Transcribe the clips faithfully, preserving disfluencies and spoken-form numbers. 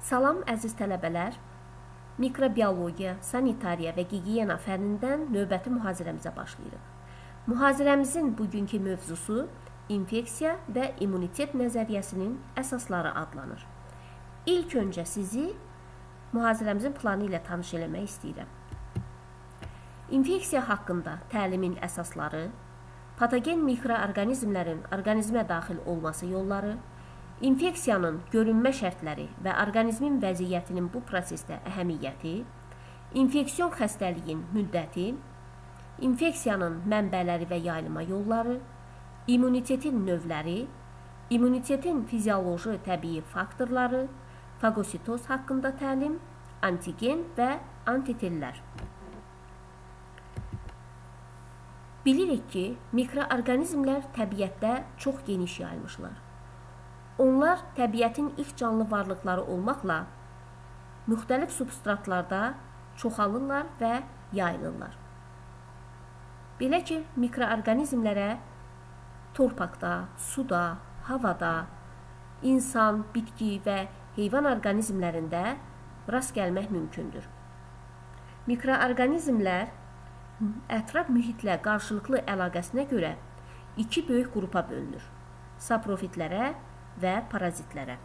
Salam əziz tələbələr, mikrobiologiya, sanitariya və gigiyena fənnindən növbəti mühazirəmizə başlayırıq. Mühazirəmizin bugünkü mövzusu infeksiya və immunitet nəzəriyyəsinin əsasları adlanır. İlk öncə sizi mühazirəmizin planı ilə tanış eləmək istəyirəm. İnfeksiya haqqında təlimin əsasları, patogen mikroorqanizmlərin orqanizmə daxil olması yolları, infeksiyanın görünmə şərtləri və orqanizmin vəziyyətinin bu prosesdə əhəmiyyəti, infeksion xəstəliyin müddəti, infeksiyanın mənbələri və yayılma yolları, immunitetin növləri, immunitetin fizioloji təbii faktorları, fagositoz haqqında təlim, antigen və antitellər. Bilirik ki, mikroorqanizmlər təbiətdə çox geniş yayılmışlar. Onlar təbiətin ilk canlı varlıqları olmaqla müxtəlif substratlarda çoxalırlar və yayılırlar. Belə ki, mikroorqanizmlərə torpaqda, suda, havada, insan, bitki və heyvan orqanizmlərində rast gəlmək mümkündür. Mikroorqanizmlər ətraf mühitlə qarşılıqlı əlaqəsinə görə iki böyük qrupa bölünür: saprofitlərə və parazitlərə.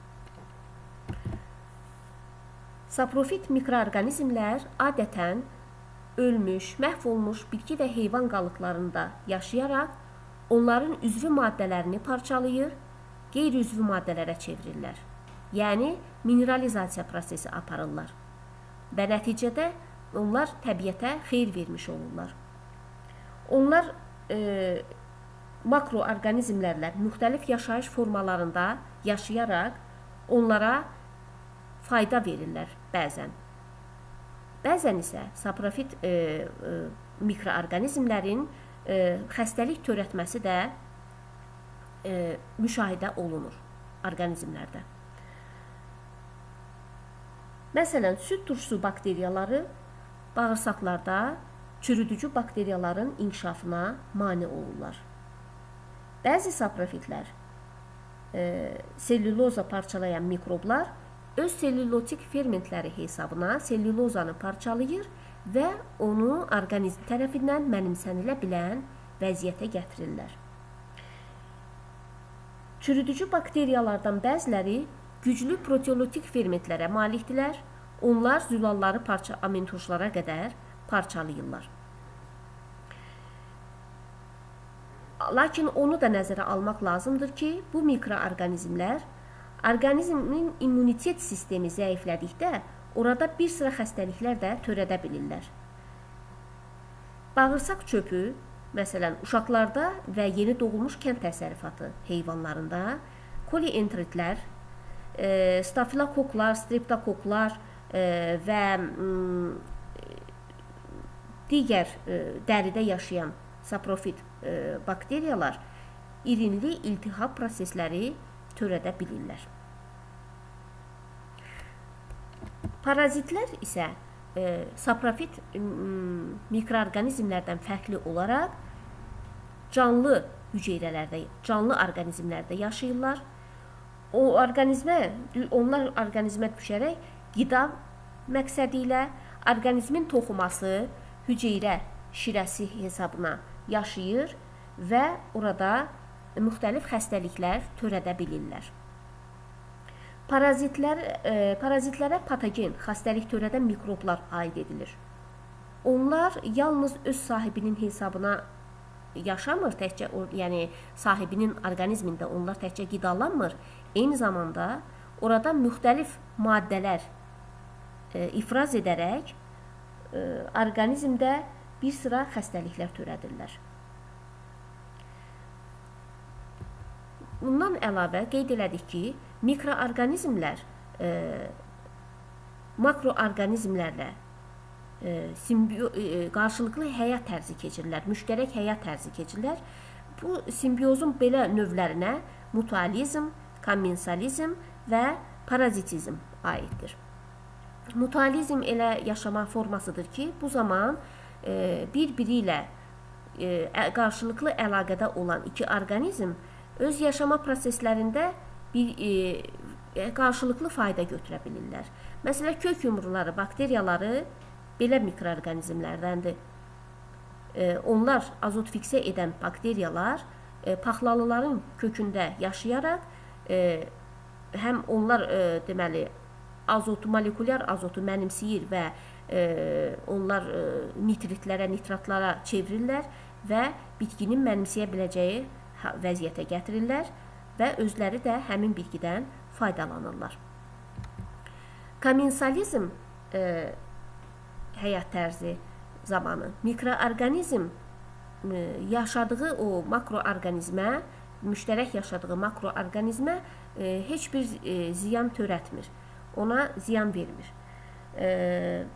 Saprofit mikroorqanizmlər adətən ölmüş, məhv olmuş bitki və heyvan qalıqlarında yaşayaraq onların üzvü maddələrini parçalayır, qeyri-üzvü maddələrə çevirirlər. Yəni, mineralizasiya prosesi aparırlar və nəticədə onlar təbiətə xeyir vermiş olurlar. Onlar e, makroorqanizmlərlə müxtəlif yaşayış formalarında yaşayaraq onlara fayda verirlər bəzən. Bəzən isə saprofit e, e, mikroorqanizmlərin e, xəstəlik törətməsi də e, müşahidə olunur orqanizmlərdə. Məsələn, süd turşusu bakteriyaları bağırsaqlarda çürüdücü bakteriyaların inkişafına mane olurlar. Bəzi saprofitlər, e, selluloza parçalayan mikroblar öz sellulotik fermentləri hesabına sellulozanı parçalayır və onu orqanizm tərəfindən mənimsənilə bilən vəziyyətə gətirirlər. Çürüdücü bakteriyalardan bəziləri güclü proteolitik fermentlərə malikdirlər. Onlar zülalları parça aminturşlara qədər parçalayırlar. Lakin onu da nəzərə almaq lazımdır ki, bu mikroorqanizmlər orqanizmin immunitet sistemi zəiflədikdə orada bir sıra xəstəliklər də törədə bilirlər. Bağırsaq çöpü, məsələn, uşaqlarda və yeni doğulmuş kənd təsərrüfatı heyvanlarında kolientritlər, e, stafilokoklar, streptokoklar e, və m, digər e, dəridə yaşayan saprofit e, bakteriyalar irinli iltihab prosesləri törədə bilirlər. Parazitlər isə e, saprofit mikroorqanizmlərdən fərqli olaraq canlı hüceyrələrdə, canlı orqanizmlərdə yaşayırlar. O orqanizmə, onlar orqanizmə düşərək qida məqsədi ilə orqanizmin toxuması hüceyrə şirəsi hesabına yaşayır və orada müxtəlif xəstəliklər törədə bilirlər. Parazitlər, e, parazitlərə patogen, xəstəlik törədən mikroblar aid edilir. Onlar yalnız öz sahibinin hesabına yaşamır, təkcə, yəni sahibinin orqanizmində onlar təkcə qidalanmır, eyni zamanda orada müxtəlif maddələr e, ifraz edərək e, orqanizmdə bir sıra xəstəliklər törədirlər. Bundan əlavə qeyd elədik ki, mikroorqanizmlər e, makroorqanizmlərlə e, simbio, e, qarşılıqlı həyat tərzi keçirirlər, müştərək həyat tərzi keçirirlər. Bu simbiozun belə növlərinə mutualizm, kommensalizm və parazitizm aiddir. Mutualizm elə yaşama formasıdır ki, bu zaman e, bir-biri ilə e, qarşılıqlı əlaqədə olan iki orqanizm öz yaşama proseslərində bir, e, qarşılıqlı fayda götürə bilirlər. Məsələn, kök yumruları, bakteriyaları belə mikroorqanizmlərdəndir. Onlar azot fiksə edən bakteriyalar paxlalıların kökündə yaşayaraq həm onlar deməli azotu, molekulyar azotu mənimsəyir və onlar nitritlərə, nitratlara çevirirlər və bitkinin mənimsəyə biləcəyi vəziyyətə gətirirlər və özləri də həmin bitkidən faydalanırlar. Komensalizm e, həyat tərzi zamanı mikroorqanizm e, yaşadığı o makroorqanizmə, müştərək yaşadığı makroorqanizmə e, heç bir e, ziyan törətmir, ona ziyan vermir. E,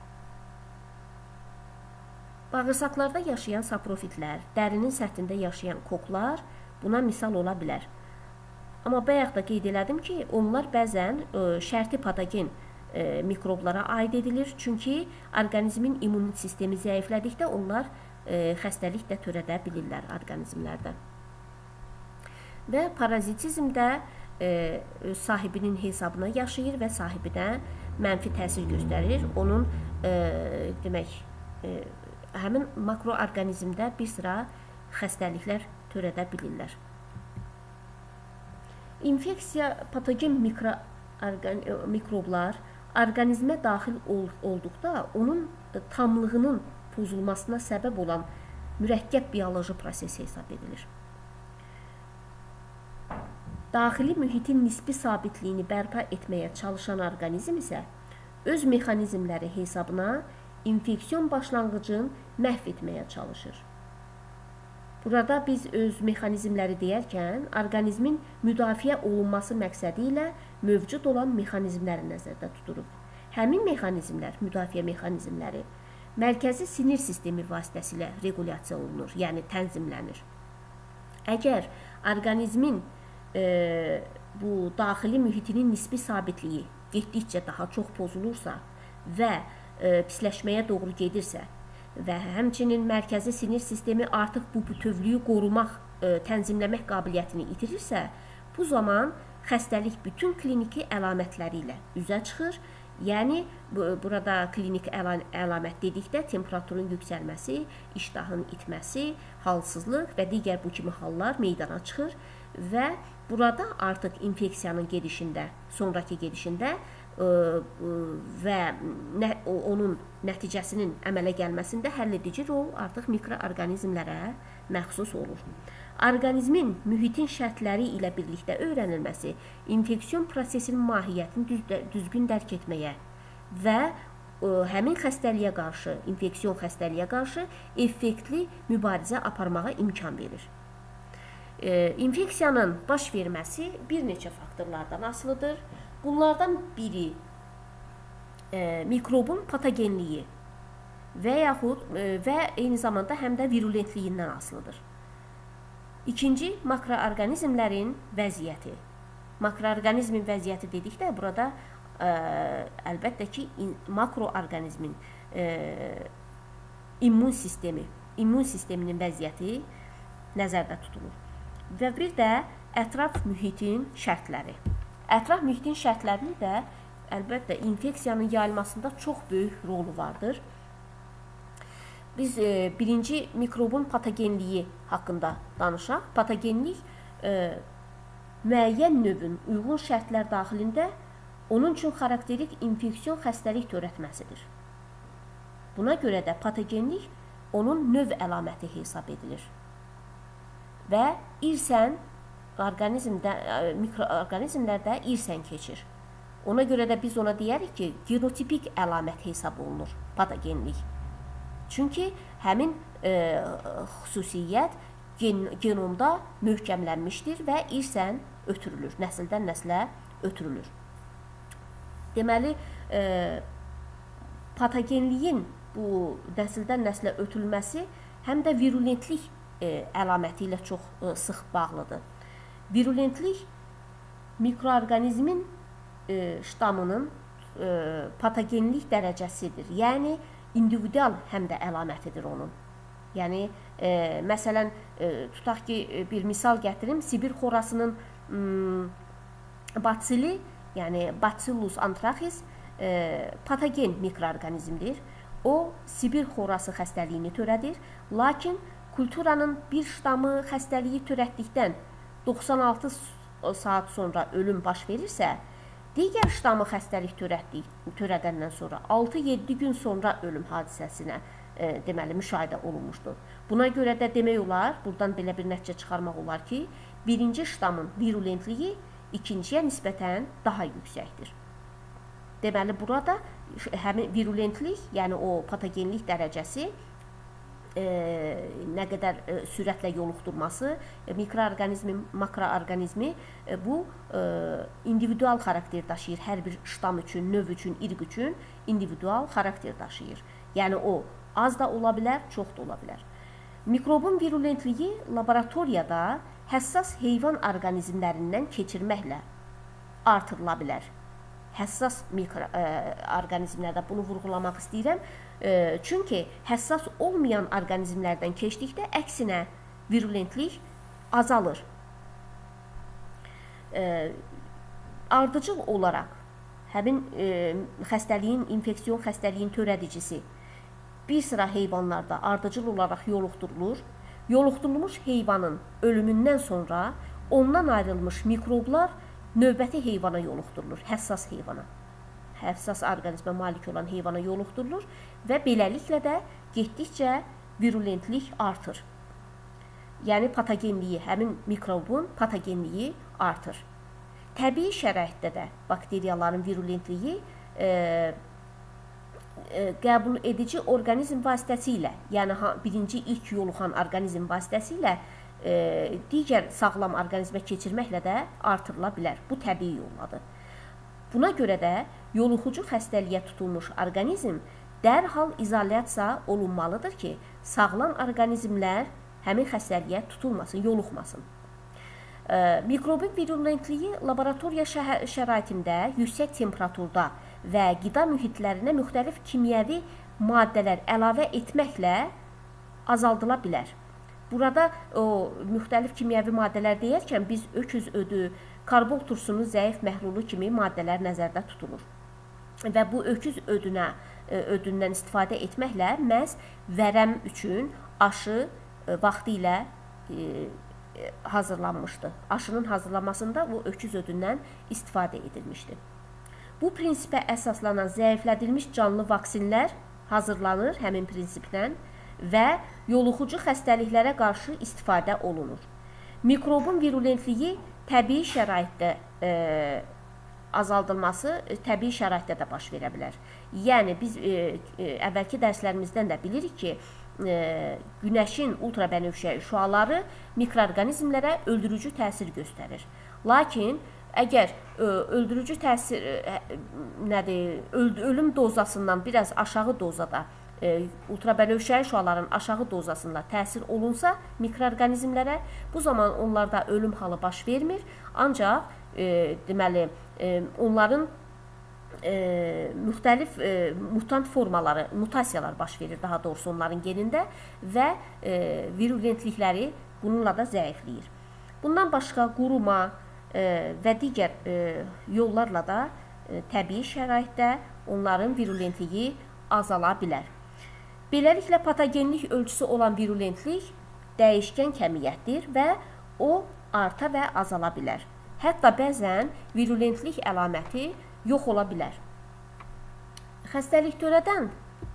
bağırsaqlarda yaşayan saprofitlər, dərinin səthində yaşayan koklar buna misal ola bilər. Amma bayaq da qeyd elədim ki, onlar bəzən e, şərti patogen e, mikroblara aid edilir. Çünki orqanizmin immun sistemi zəiflədikdə onlar e, xəstəlik də törədə bilirlər orqanizmlərdə. Və parazitizmdə e, öz sahibinin hesabına yaşayır və sahibinə mənfi təsir göstərir. Onun e, demək, e, həmin makroorqanizmdə bir sıra xəstəliklər törədə bilirlər. İnfeksiya, patogen mikroblar orqanizmə daxil ol, olduqda onun tamlığının pozulmasına səbəb olan mürəkkəb bioloji proses hesab edilir. Daxili mühitin nisbi sabitliyini bərpa etməyə çalışan orqanizm isə öz mexanizmləri hesabına infeksiyon başlanğıcını məhv etməyə çalışır. Burada biz öz mexanizmləri deyərkən, orqanizmin müdafiə olunması məqsədi ilə mövcud olan mexanizmləri nəzərdə tuturuq. Həmin mexanizmlər, müdafiə mexanizmləri, mərkəzi sinir sistemi vasitəsilə regulyasiya olunur, yəni tənzimlənir. Əgər orqanizmin e, bu daxili mühitinin nisbi sabitliyi getdikcə daha çox pozulursa və e, pisləşməyə doğru gedirsə, və həmçinin mərkəzi sinir sistemi artıq bu bütövlüyü qorumaq, e, tənzimləmək qabiliyyətini itirirsə, bu zaman xəstəlik bütün kliniki əlamətləri ilə üzə çıxır. Yəni, bu, burada klinik əla, əlamət dedikdə temperaturun yüksəlməsi, iştahın itməsi, halsızlıq və digər bu kimi hallar meydana çıxır və burada artıq infeksiyanın gedişində, sonraki gedişində və onun nəticəsinin əmələ gəlməsində həlledici rol artıq mikroorqanizmlərə məxsus olur. Orqanizmin mühitin şərtləri ilə birlikdə öyrənilməsi infeksiyon prosesinin mahiyyətini düzgün dərk etməyə və həmin xəstəliyə qarşı, infeksiyon xəstəliyə qarşı effektli mübarizə aparmağa imkan verir. İnfeksiyanın baş verməsi bir neçə faktorlardan asılıdır. Bunlardan biri e, mikrobun patogenliyi və yaxud e, və eyni zamanda həm də virulentliyindən asılıdır. İkinci, makroorqanizmlərin vəziyyəti. Makroorqanizmin vəziyyəti dedikdə burada e, əlbəttə ki, makroorqanizmin e, immun sistemi, immun sisteminin vəziyyəti nəzərdə tutulur. Və bir də ətraf mühitin şərtləri. Ətraf mühitin şərtlərinin də əlbəttə infeksiyanın yayılmasında çox böyük rolu vardır. Biz e, birinci mikrobun patogenliyi haqqında danışaq. Patogenlik e, müəyyən növün uyğun şərtlər daxilində onun üçün xarakterik infeksiyon xəstəlik törətməsidir. Buna görə də patogenlik onun növ əlaməti hesab edilir. Və irsən Orqanizmdə, mikroorqanizmlərdə irsən keçir. Ona görə də biz ona deyərik ki, genotipik əlamət hesab olunur patogenlik. Çünki həmin e, xüsusiyyət gen, genomda möhkəmlənmişdir və irsən ötürülür, nəsildən nəslə ötürülür. Deməli, e, patogenliyin bu nəsildən nəslə ötürülməsi həm də virulentlik e, əlaməti ilə çox e, sıx bağlıdır. Virulentlik mikroorqanizmin e, ştamının e, patogenlik dərəcəsidir. Yəni, individual həm də əlamətidir onun. Yəni, e, məsələn, e, tutaq ki, bir misal gətirim, Sibir xorasının m, batsili yəni Bacillus anthracis e, patogen mikroorqanizmdir. O, Sibir xorası xəstəliyini törədir, lakin kulturanın bir ştamı xəstəliyi törətdikdən doxsan altı saat sonra ölüm baş verirsə, digər ştamı xəstəlik törətdik, törədəndən sonra altı yeddi gün sonra ölüm hadisəsinə e, deməli müşahidə olunmuşdur. Buna görə də demək olar, buradan belə bir nəticə çıxarmaq olar ki, birinci ştamın virulentliyi ikinciyə nisbətən daha yüksəkdir. Deməli, burada həmin virulentlik, yəni o patogenlik dərəcəsi e, nə qədər e, sürətlə yoluxdurması, e, mikroorqanizmi, makroorqanizmi e, bu e, individual xarakter daşıyır. Hər bir ştam üçün, növ üçün, irq üçün individual xarakter daşıyır. Yəni o az da ola bilər, çox da ola bilər. Mikrobun virulentliyi laboratoriyada həssas heyvan orqanizmlərindən keçirməklə artırıla bilər. Həssas mikroorqanizmlərdə bunu vurğulamaq istəyirəm. E, çünki həssas olmayan orqanizmlərdən keçdikdə əksinə virulentlik azalır. E, ardıcıl olaraq həmin e, xəstəliyin, infeksiyon xəstəliyin törədicisi bir sıra heyvanlarda ardıcıl olaraq yoluxdurulur. Yoluxdurulmuş heyvanın ölümündən sonra ondan ayrılmış mikroblar növbəti heyvana yoluxdurulur, həssas heyvana. Həssas orqanizmə malik olan heyvana yoluxdurulur və beləliklə də getdikcə virulentlik artır. Yəni patogenliyi, həmin mikrobun patogenliyi artır. Təbii şəraitdə də bakteriyaların virulentliyi e, e, qəbul edici orqanizm vasitəsilə, yəni birinci ilk yoluxan orqanizm vasitəsilə E, digər sağlam orqanizmə keçirməklə də artırıla bilər. Bu təbii yolladır. Buna görə də yoluxucu xəstəliyə tutulmuş orqanizm dərhal izolyasiya olunmalıdır ki, sağlam orqanizmlər həmin xəstəliyə tutulmasın, yoluxmasın. E, mikrobun virulentliyi laboratoriya şəraitində yüksək temperaturda və qida mühitlərinə müxtəlif kimyəvi maddələr əlavə etməklə azaldıla bilər. Burada o müxtəlif kimyəvi maddələr deyərkən biz öküz ödü, karbol tursunu zəif məhlulu kimi maddələr nəzərdə tutulur. Və bu öküz ödünə, ödündən istifadə etməklə məhz vərəm üçün aşı vaxtı ilə e, hazırlanmışdı. Aşının hazırlanmasında bu öküz ödündən istifadə edilmişdi. Bu prinsipə əsaslanan zəiflədilmiş canlı vaksinlər hazırlanır həmin prinsiplə və yoluxucu xəstəliklərə qarşı istifadə olunur. Mikrobun virulentliyi təbii şəraitdə e, azaldılması e, təbii şəraitdə də baş verə bilər. Yəni biz e, e, əvvəlki dərslərimizdən də bilirik ki, e, günəşin ultrabənövşəyi şüaları mikroorqanizmlərə öldürücü təsir göstərir. Lakin əgər e, öldürücü təsir e, nədir, ölüm dozasından biraz aşağı dozada E, ultrabənövşəyi şüaların aşağı dozasında təsir olunsa mikroorqanizmlərə, bu zaman onlarda ölüm halı baş vermir. Ancaq e, deməli e, onların e, müxtəlif e, mutant formaları, mutasiyalar baş verir daha doğrusu onların genində və e, virulentlikləri bununla da zəifləyir. Bundan başqa quruma e, və digər e, yollarla da e, təbii şəraitdə onların virulentliyi azala bilər. Beləliklə, patogenlik ölçüsü olan virulentlik dəyişkən kəmiyyətdir və o arta və azala bilər. Hətta bəzən virulentlik əlaməti yox ola bilər. Xəstəlik törədən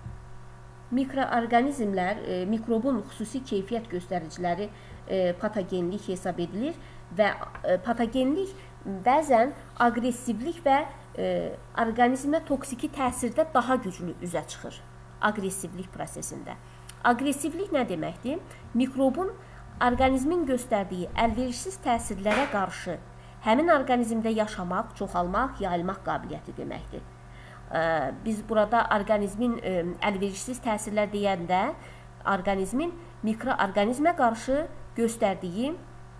mikroorqanizmlər, e, mikrobun xüsusi keyfiyyət göstəriciləri e, patogenlik hesab edilir və e, patogenlik bəzən aqressivlik və e, orqanizmə toksiki təsirdə daha güclü üzə çıxır. Aqressivlik prosesində. Aqressivlik nə deməkdir? Mikrobun orqanizmin göstərdiyi əlverişsiz təsirlərə qarşı həmin orqanizmdə yaşamaq, çoxalmaq, yayılmaq qabiliyyəti deməkdir. Biz burada orqanizmin əlverişsiz təsirlər deyəndə orqanizmin mikroorqanizmə qarşı göstərdiyi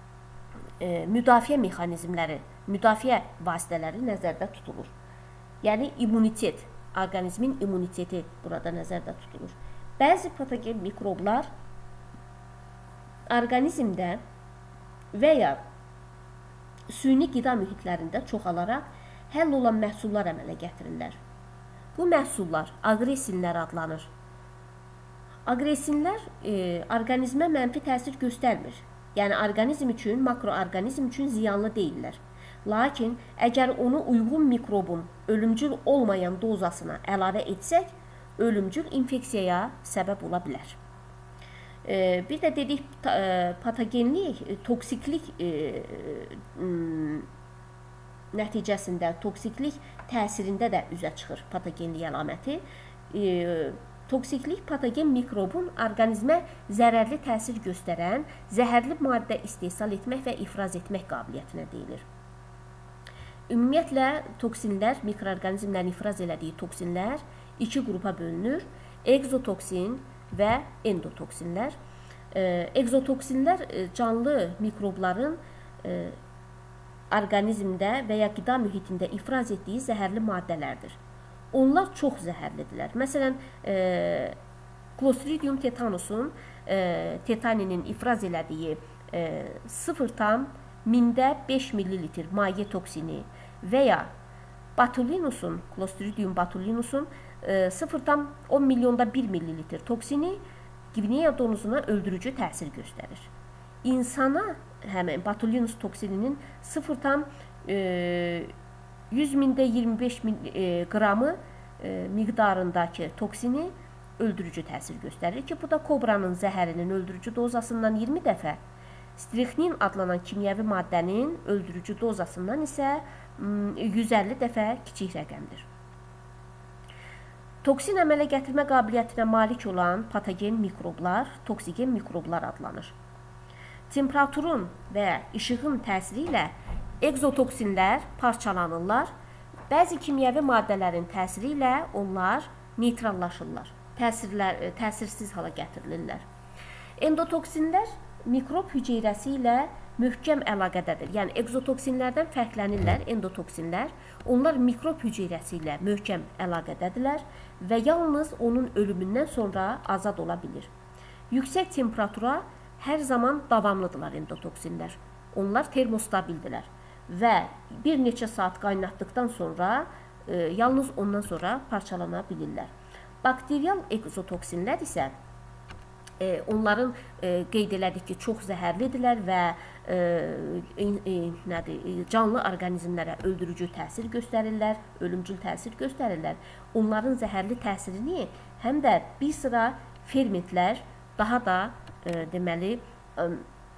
müdafiə mexanizmləri, müdafiə vasitələri nəzərdə tutulur. Yəni immunitet, orqanizmin immuniteti burada nəzərdə tutulur. Bəzi patogen mikroblar orqanizmdə və ya süni qida mühitlərində çoxalaraq həll olan məhsullar əmələ gətirirlər. Bu məhsullar aqresinlər adlanır. Aqresinlər e, orqanizmə mənfi təsir göstərmir. Yəni, orqanizm üçün, makroorqanizm üçün ziyanlı deyirlər. Lakin, əgər onu uyğun mikrobun ölümcül olmayan dozasına əlavə etsək, ölümcül infeksiyaya səbəb ola bilər. E, bir də dedik, e, patogenlik, e, toksiklik e, e, nəticəsində, toksiklik təsirində də üzə çıxır patogenlik əlaməti. E, Toksiklik patogen mikrobun orqanizmə zərərli təsir göstərən, zəhərli maddə istehsal etmək və ifraz etmək qabiliyyətinə deyilir. Ümumiyyətlə, toksinlər, mikroorqanizmlərin ifraz elədiyi toksinlər iki qrupa bölünür. Egzotoksin və endotoksinlər. Egzotoksinlər canlı mikrobların orqanizmdə və ya qida mühitində ifraz etdiyi zəhərli maddələrdir. Onlar çox zəhərlidirlər. Məsələn, e, Clostridium tetanusun e, tetaninin ifraz elədiyi e, sıfır tam mində beş millilitr maye toksini və ya botulinusun, Clostridium botulinusun e, sıfır tam on milyonda bir millilitr toksini Gvineya donuzuna öldürücü təsir göstərir. İnsana həmin botulinus toksininin sıfır tam e, yüz mində iyirmi beş qramı miqdarındakı toksini öldürücü təsir göstərir ki, bu da kobranın zəhərinin öldürücü dozasından iyirmi dəfə, strixnin adlanan kimyəvi maddənin öldürücü dozasından isə yüz əlli dəfə kiçik rəqəmdir. Toksin əmələ gətirmə qabiliyyətinə malik olan patogen mikroblar, toksigen mikroblar adlanır. Temperaturun və işığın təsiri ilə egzotoksinlər parçalanırlar. Bəzi kimyəvi maddələrin təsiri ilə onlar neytrallaşırlar, təsirlər, təsirsiz hala gətirilirlər. Endotoksinlər mikrob hüceyrəsi ilə möhkəm əlaqədədir. Yəni, egzotoksinlərdən fərqlənirlər endotoksinlər. Onlar mikrob hüceyrəsi ilə möhkəm əlaqədədirlər və yalnız onun ölümündən sonra azad ola bilir. Yüksək temperatura hər zaman davamlıdırlar endotoksinlər. Onlar termostabildilər və bir neçə saat qaynatdıqdan sonra e, yalnız ondan sonra parçalana bilirlər. Bakteriyal egzotoksinlər isə e, onların e, qeyd elədik ki, çox zəhərlidirlər və e, e, nədir, canlı orqanizmlərə öldürücü təsir göstərirlər, ölümcül təsir göstərirlər. Onların zəhərli təsirini həm də bir sıra fermentlər daha da e, deməli e,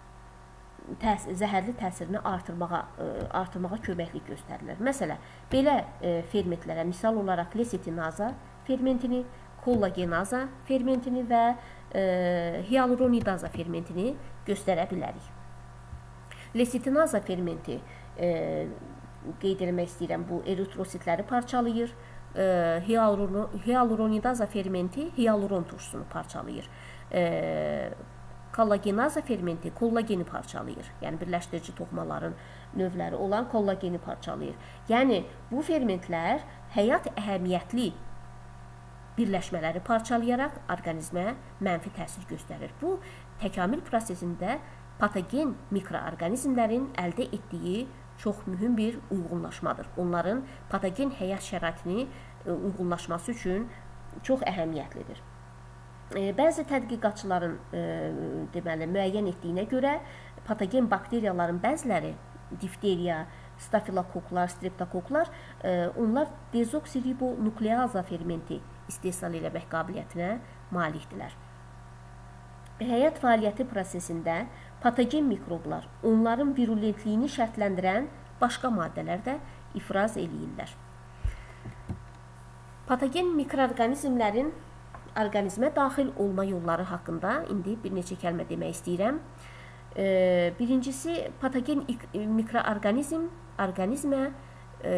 Təs zəhərli təsirini artırmağa, ə, artırmağa köməklik göstərirlər. Məsələn, belə ə, fermentlərə misal olaraq lesitinaza fermentini, kollagenaza fermentini və ə, hialuronidaza fermentini göstərə bilərik. Lesitinaza fermenti ə, qeyd etmək istəyirəm, bu eritrositləri parçalayır. Ə, hialuronidaza fermenti hialuron turşusunu parçalayır. Ə, Kollagenaza fermenti kollageni parçalayır. Yəni, birləşdirici toxumaların növləri olan kollageni parçalayır. Yəni, bu fermentlər həyat əhəmiyyətli birləşmələri parçalayaraq orqanizmə mənfi təsir göstərir. Bu, təkamül prosesində patogen mikroorqanizmlərin əldə etdiyi çox mühüm bir uyğunlaşmadır. Onların patogen həyat şəraitini uyğunlaşması üçün çox əhəmiyyətlidir. Bəzi tədqiqatçıların e, deməli, müəyyən etdiyinə görə patogen bakteriyaların bəziləri, difteriya, stafilokoklar, streptokoklar, e, onlar dezoksiribonukleaza fermenti istehsal eləmək qabiliyyətinə malikdirlər. Həyat fəaliyyəti prosesində patogen mikroblar onların virulentliyini şərtləndirən başqa maddələr də ifraz eləyirlər. Patogen mikroorqanizmlərin orqanizmə daxil olma yolları haqqında indi bir neçə kəlmə demək istəyirəm. E, birincisi, patogen mikroorqanizm orqanizmə e,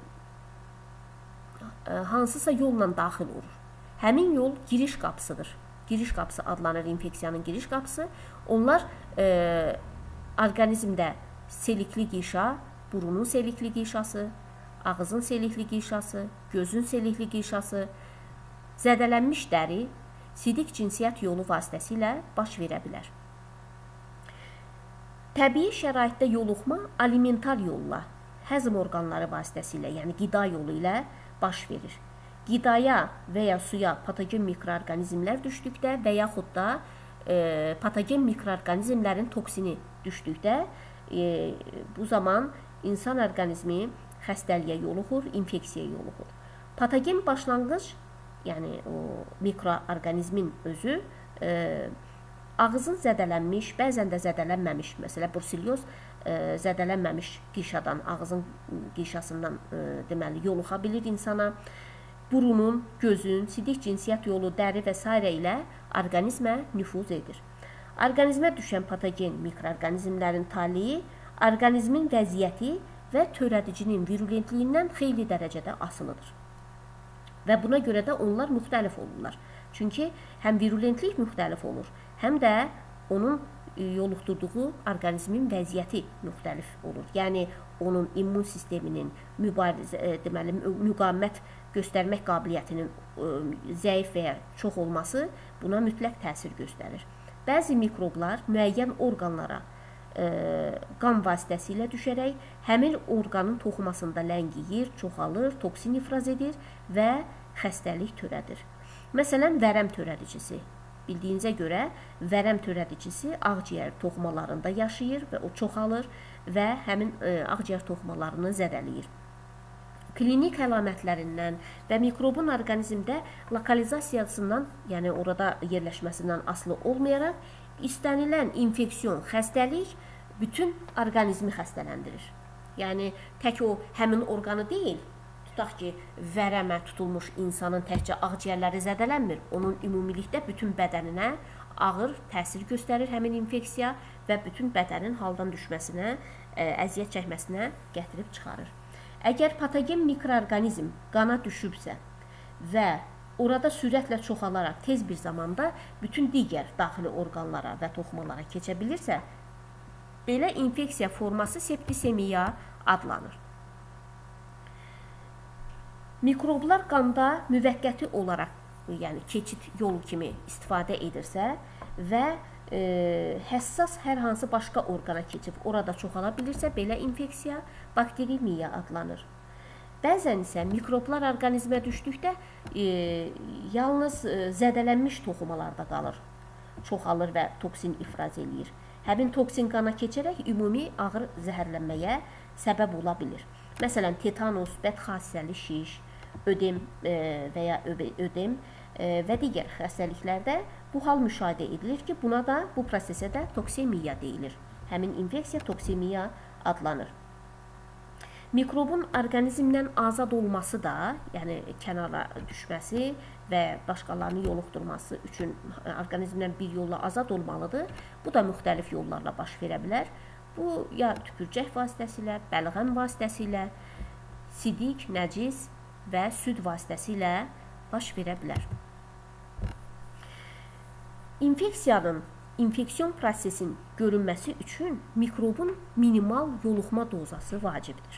hansısa yolla daxil olur. Həmin yol giriş qapısıdır. Giriş qapısı adlanır infeksiyanın giriş qapısı. Onlar e, orqanizmdə selikli qişa, burunun selikli qişası, ağızın selikli qişası, gözün selikli qişası, zədələnmiş dəri, sidik cinsiyyət yolu vasitəsilə baş verə bilər. Təbii şəraitdə yoluxma alimentar yolla, həzm orqanları vasitəsilə, yəni qida yolu ilə baş verir. Qidaya və ya suya patogen mikroorqanizmlər düşdükdə və yaxud da e, patogen mikroorqanizmlərin toksini düşdükdə e, bu zaman insan orqanizmi xəstəliyə yoluxur, infeksiyaya yoluxur. Patogen başlanğıc, yəni o mikroorqanizmin özü e, ağızın zədələnmiş, bəzən də zədələnməmiş, məsələn, bruselyoz e, zədələnməmiş qişadan, ağızın qişasından e, deməli yoluxa bilir insana. Burunun, gözün, sidik cinsiyyət yolu, dəri və s. ilə orqanizmə nüfuz edir. Orqanizmə düşən patogen mikroorqanizmlərin taleyi, orqanizmin vəziyyəti və törədicinin virulentliyindən xeyli dərəcədə asılıdır. Və buna görə də onlar müxtəlif olurlar. Çünki həm virulentlik müxtəlif olur, həm də onun yoluxdurduğu orqanizmin vəziyyəti müxtəlif olur. Yəni, onun immun sisteminin mübarizə, deməli, müqavimət göstərmək qabiliyyətinin zəif və ya çox olması buna mütləq təsir göstərir. Bəzi mikroblar müəyyən orqanlara e, qan vasitəsilə düşərək həmin orqanın toxumasında ləngiyir, çoxalır, toksin ifraz edir və xəstəlik törədir. Məsələn, vərəm törədicisi. Bildiyinizə görə vərəm törədicisi ağciyər toxumalarında yaşayır və o çoxalır və həmin e, ağciyər toxumalarını zədələyir. Klinik əlamətlərindən və mikrobun orqanizmdə lokalizasiyasından, yəni orada yerləşməsindən asılı olmayaraq, istənilən infeksiyon, xəstəlik bütün orqanizmi xəstələndirir. Yəni, tək o həmin orqanı deyil, tutaq ki, vərəmə tutulmuş insanın təkcə ağciyərləri zədələnmir, onun ümumilikdə bütün bədəninə ağır təsir göstərir həmin infeksiya və bütün bədənin haldan düşməsinə, əziyyət çəkməsinə gətirib çıxarır. Əgər patogen mikroorqanizm qana düşübsə və orada sürətlə çoxalaraq tez bir zamanda bütün digər daxili orqanlara və toxumalara keçə bilirsə, belə infeksiya forması septisemiya adlanır. Mikroblar qanda müvəqqəti olaraq, yəni keçid yolu kimi istifadə edirsə və e, həssas hər hansı başqa orqana keçib orada çoxala bilirsə, belə infeksiya bakterimiya adlanır. Bəzən isə mikroblar orqanizmə düşdükdə e, yalnız e, zədələnmiş toxumalarda qalır, çoxalır və toksin ifraz eləyir. Həmin toksin qana keçərək ümumi ağır zəhərlənməyə səbəb ola bilir. Məsələn, tetanus, bədxassəli şiş, ödem e, və ya ödem e, və digər xəstəliklərdə bu hal müşahidə edilir ki, buna da, bu prosesə də toksemiya deyilir. Həmin infeksiya toksemiya adlanır. Mikrobun orqanizmdən azad olması da, yəni kənara düşməsi və başqalarını yoluxdurması üçün orqanizmdən bir yolla azad olmalıdır. Bu da müxtəlif yollarla baş verə bilər. Bu, ya tüpürcək vasitəsilə, bəlğəm vasitəsilə, sidik, nəcis və süd vasitəsilə baş verə bilər. İnfeksiyanın, infeksiyon prosesin görünməsi üçün mikrobun minimal yoluxma dozası vacibdir.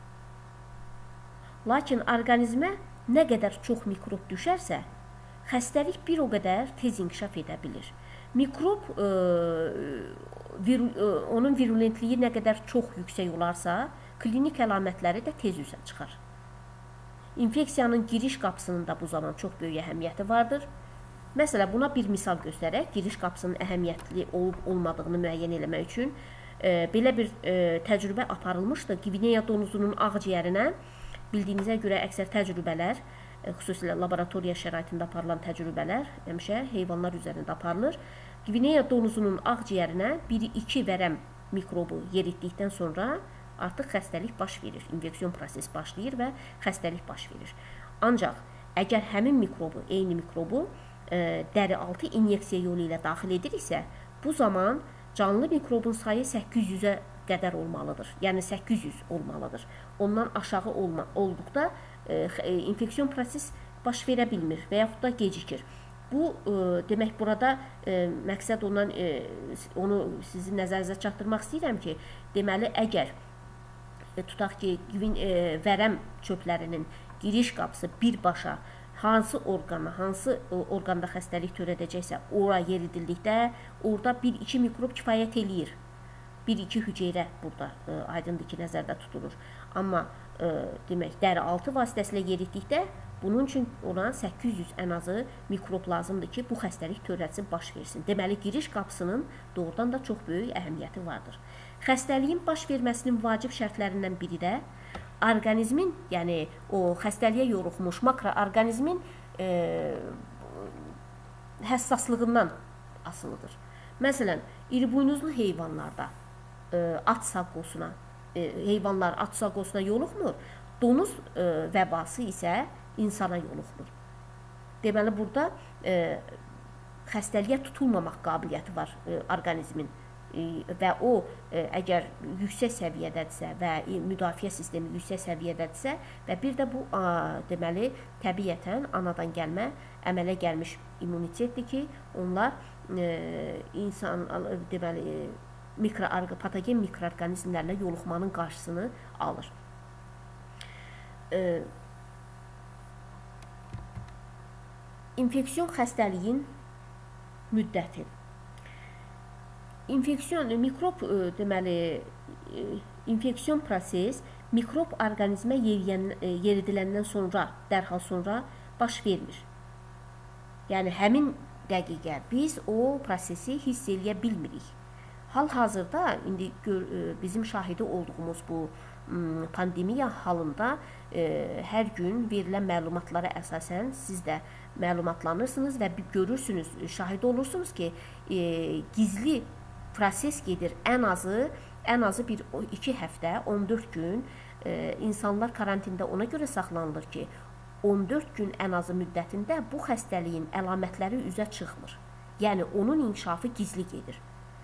Lakin orqanizmə nə qədər çox mikrob düşərsə, xəstəlik bir o qədər tez inkişaf edə bilir. Mikrob, e, viru, e, onun virulentliyi nə qədər çox yüksək olarsa, klinik əlamətləri də tez üzə çıxar. İnfeksiyanın giriş qapısının da bu zaman çox böyük əhəmiyyəti vardır. Məsələn, buna bir misal göstərək, giriş qapısının əhəmiyyətli olub-olmadığını müəyyən eləmək üçün e, belə bir e, təcrübə aparılmışdı. Gvineya donuzunun ağciyərinə, bildiyinizə görə əksər təcrübələr, e, xüsusilə laboratoriya şəraitində aparılan təcrübələr həmişə heyvanlar üzərində aparılır. Gvineya donuzunun ağciyərinə bir iki vərəm mikrobu yeritdikdən sonra artıq xəstəlik baş verir, infeksiyon prosesi başlayır və xəstəlik baş verir. Ancaq əgər həmin mikrobu, eyni mikrobu e, dəri altı inyeksiya yolu ilə daxil ediriksə, bu zaman canlı mikrobun sayı səkkiz yüzə qədər olmalıdır. Yəni səkkiz yüz olmalıdır. Ondan aşağı olma, olduqda e, infeksiyon proses baş verə bilmir və yaxud da gecikir. Bu, e, demək, burada e, məqsəd ondan, e, onu sizin nəzərinizə çatdırmaq istəyirəm ki, deməli, əgər e, tutaq ki, e, vərəm çöplərinin giriş qapısı birbaşa hansı orqana, hansı orqanda xəstəlik törədəcəksə, ora yeridildikdə orada bir iki mikrob kifayət eləyir. bir iki hüceyrə burada e, aydındır ki, nəzərdə tutulur. Amma e, demək, dəri altı vasitəsilə yeritdikdə bunun üçün ona səkkiz yüz ən azı mikrob lazımdır ki, bu xəstəlik törətsin, baş versin. Deməli, giriş qapısının doğrudan da çox böyük əhəmiyyəti vardır. Xəstəliyin baş verməsinin vacib şərtlərindən biri də orqanizmin, yəni o xəstəliyə yoluxmuş makroorqanizmin e, həssaslığından asılıdır. Məsələn, iribuynuzlu heyvanlarda e, at saqosuna, e, heyvanlar at saqosuna yoluxmur, donuz e, vəbası isə insana yoluxmur. Deməli, burada e, xəstəliyə tutulmamaq qabiliyyəti var e, orqanizmin e, və o e, əgər yüksək səviyyədədirsə və e, müdafiə sistemi yüksək səviyyədədirsə və bir də bu a, deməli, təbiətən anadan gəlmə əmələ gəlmiş immunitetdir ki, onlar e, insan deməli, mikro, patogen mikroorqanizmlərlə yoluxmanın qarşısını alır. E, İnfeksiyon xəstəliyin müddəti. İnfeksiyon, mikrob, deməli, infeksiyon proses mikrob orqanizmə yeridiləndən sonra, dərhal sonra baş vermir. Yəni, həmin dəqiqə biz o prosesi hiss eləyə bilmirik. Hal-hazırda indi bizim şahidi olduğumuz bu pandemiya halında e, hər gün verilən məlumatlara əsasən siz də məlumatlanırsınız və görürsünüz, şahidi olursunuz ki, e, gizli proses gedir. Ən azı, ən azı bir iki həftə, on dörd gün e, insanlar karantində ona görə saxlanılır ki, on dörd gün ən azı müddətində bu xəstəliyin əlamətləri üzə çıxmır. Yəni, onun inkişafı gizli gedir.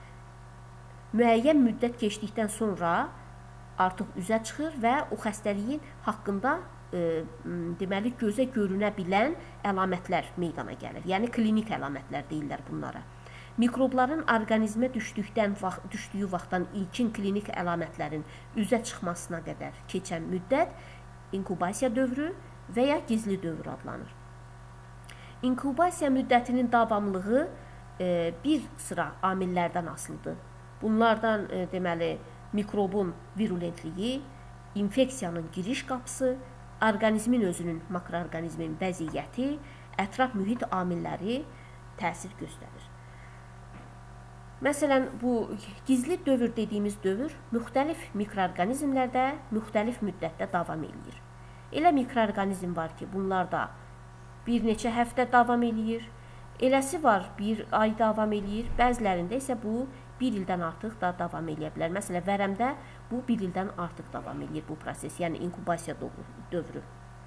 Müəyyən müddət keçdikdən sonra artıq üzə çıxır və o xəstəliyin haqqında e, deməli, gözə görünə bilən əlamətlər meydana gəlir. Yəni, klinik əlamətlər deyirlər bunlara. Mikrobların orqanizmə düşdükdən, vaxt, düşdüyü vaxtdan ilkin klinik əlamətlərin üzə çıxmasına qədər keçən müddət inkubasiya dövrü və ya gizli dövr adlanır. İnkubasiya müddətinin davamlılığı e, bir sıra amillərdən asılıdır. Bunlardan e, deməli, mikrobun virulentliyi, infeksiyanın giriş qapısı, orqanizmin özünün, makroorqanizmin vəziyyəti, ətraf mühit amilləri təsir göstərir. Məsələn, bu gizli dövr dediyimiz dövr müxtəlif mikroorqanizmlərdə müxtəlif müddətdə davam edir. Elə mikroorqanizm var ki, bunlar da bir neçə həftə davam edir, eləsi var bir ay davam edir, bəzilərində isə bu bir ildən artıq da davam edə bilər. Məsələn, vərəmdə bu bir ildən artıq davam edir bu proses, yəni inkubasiya dövrü.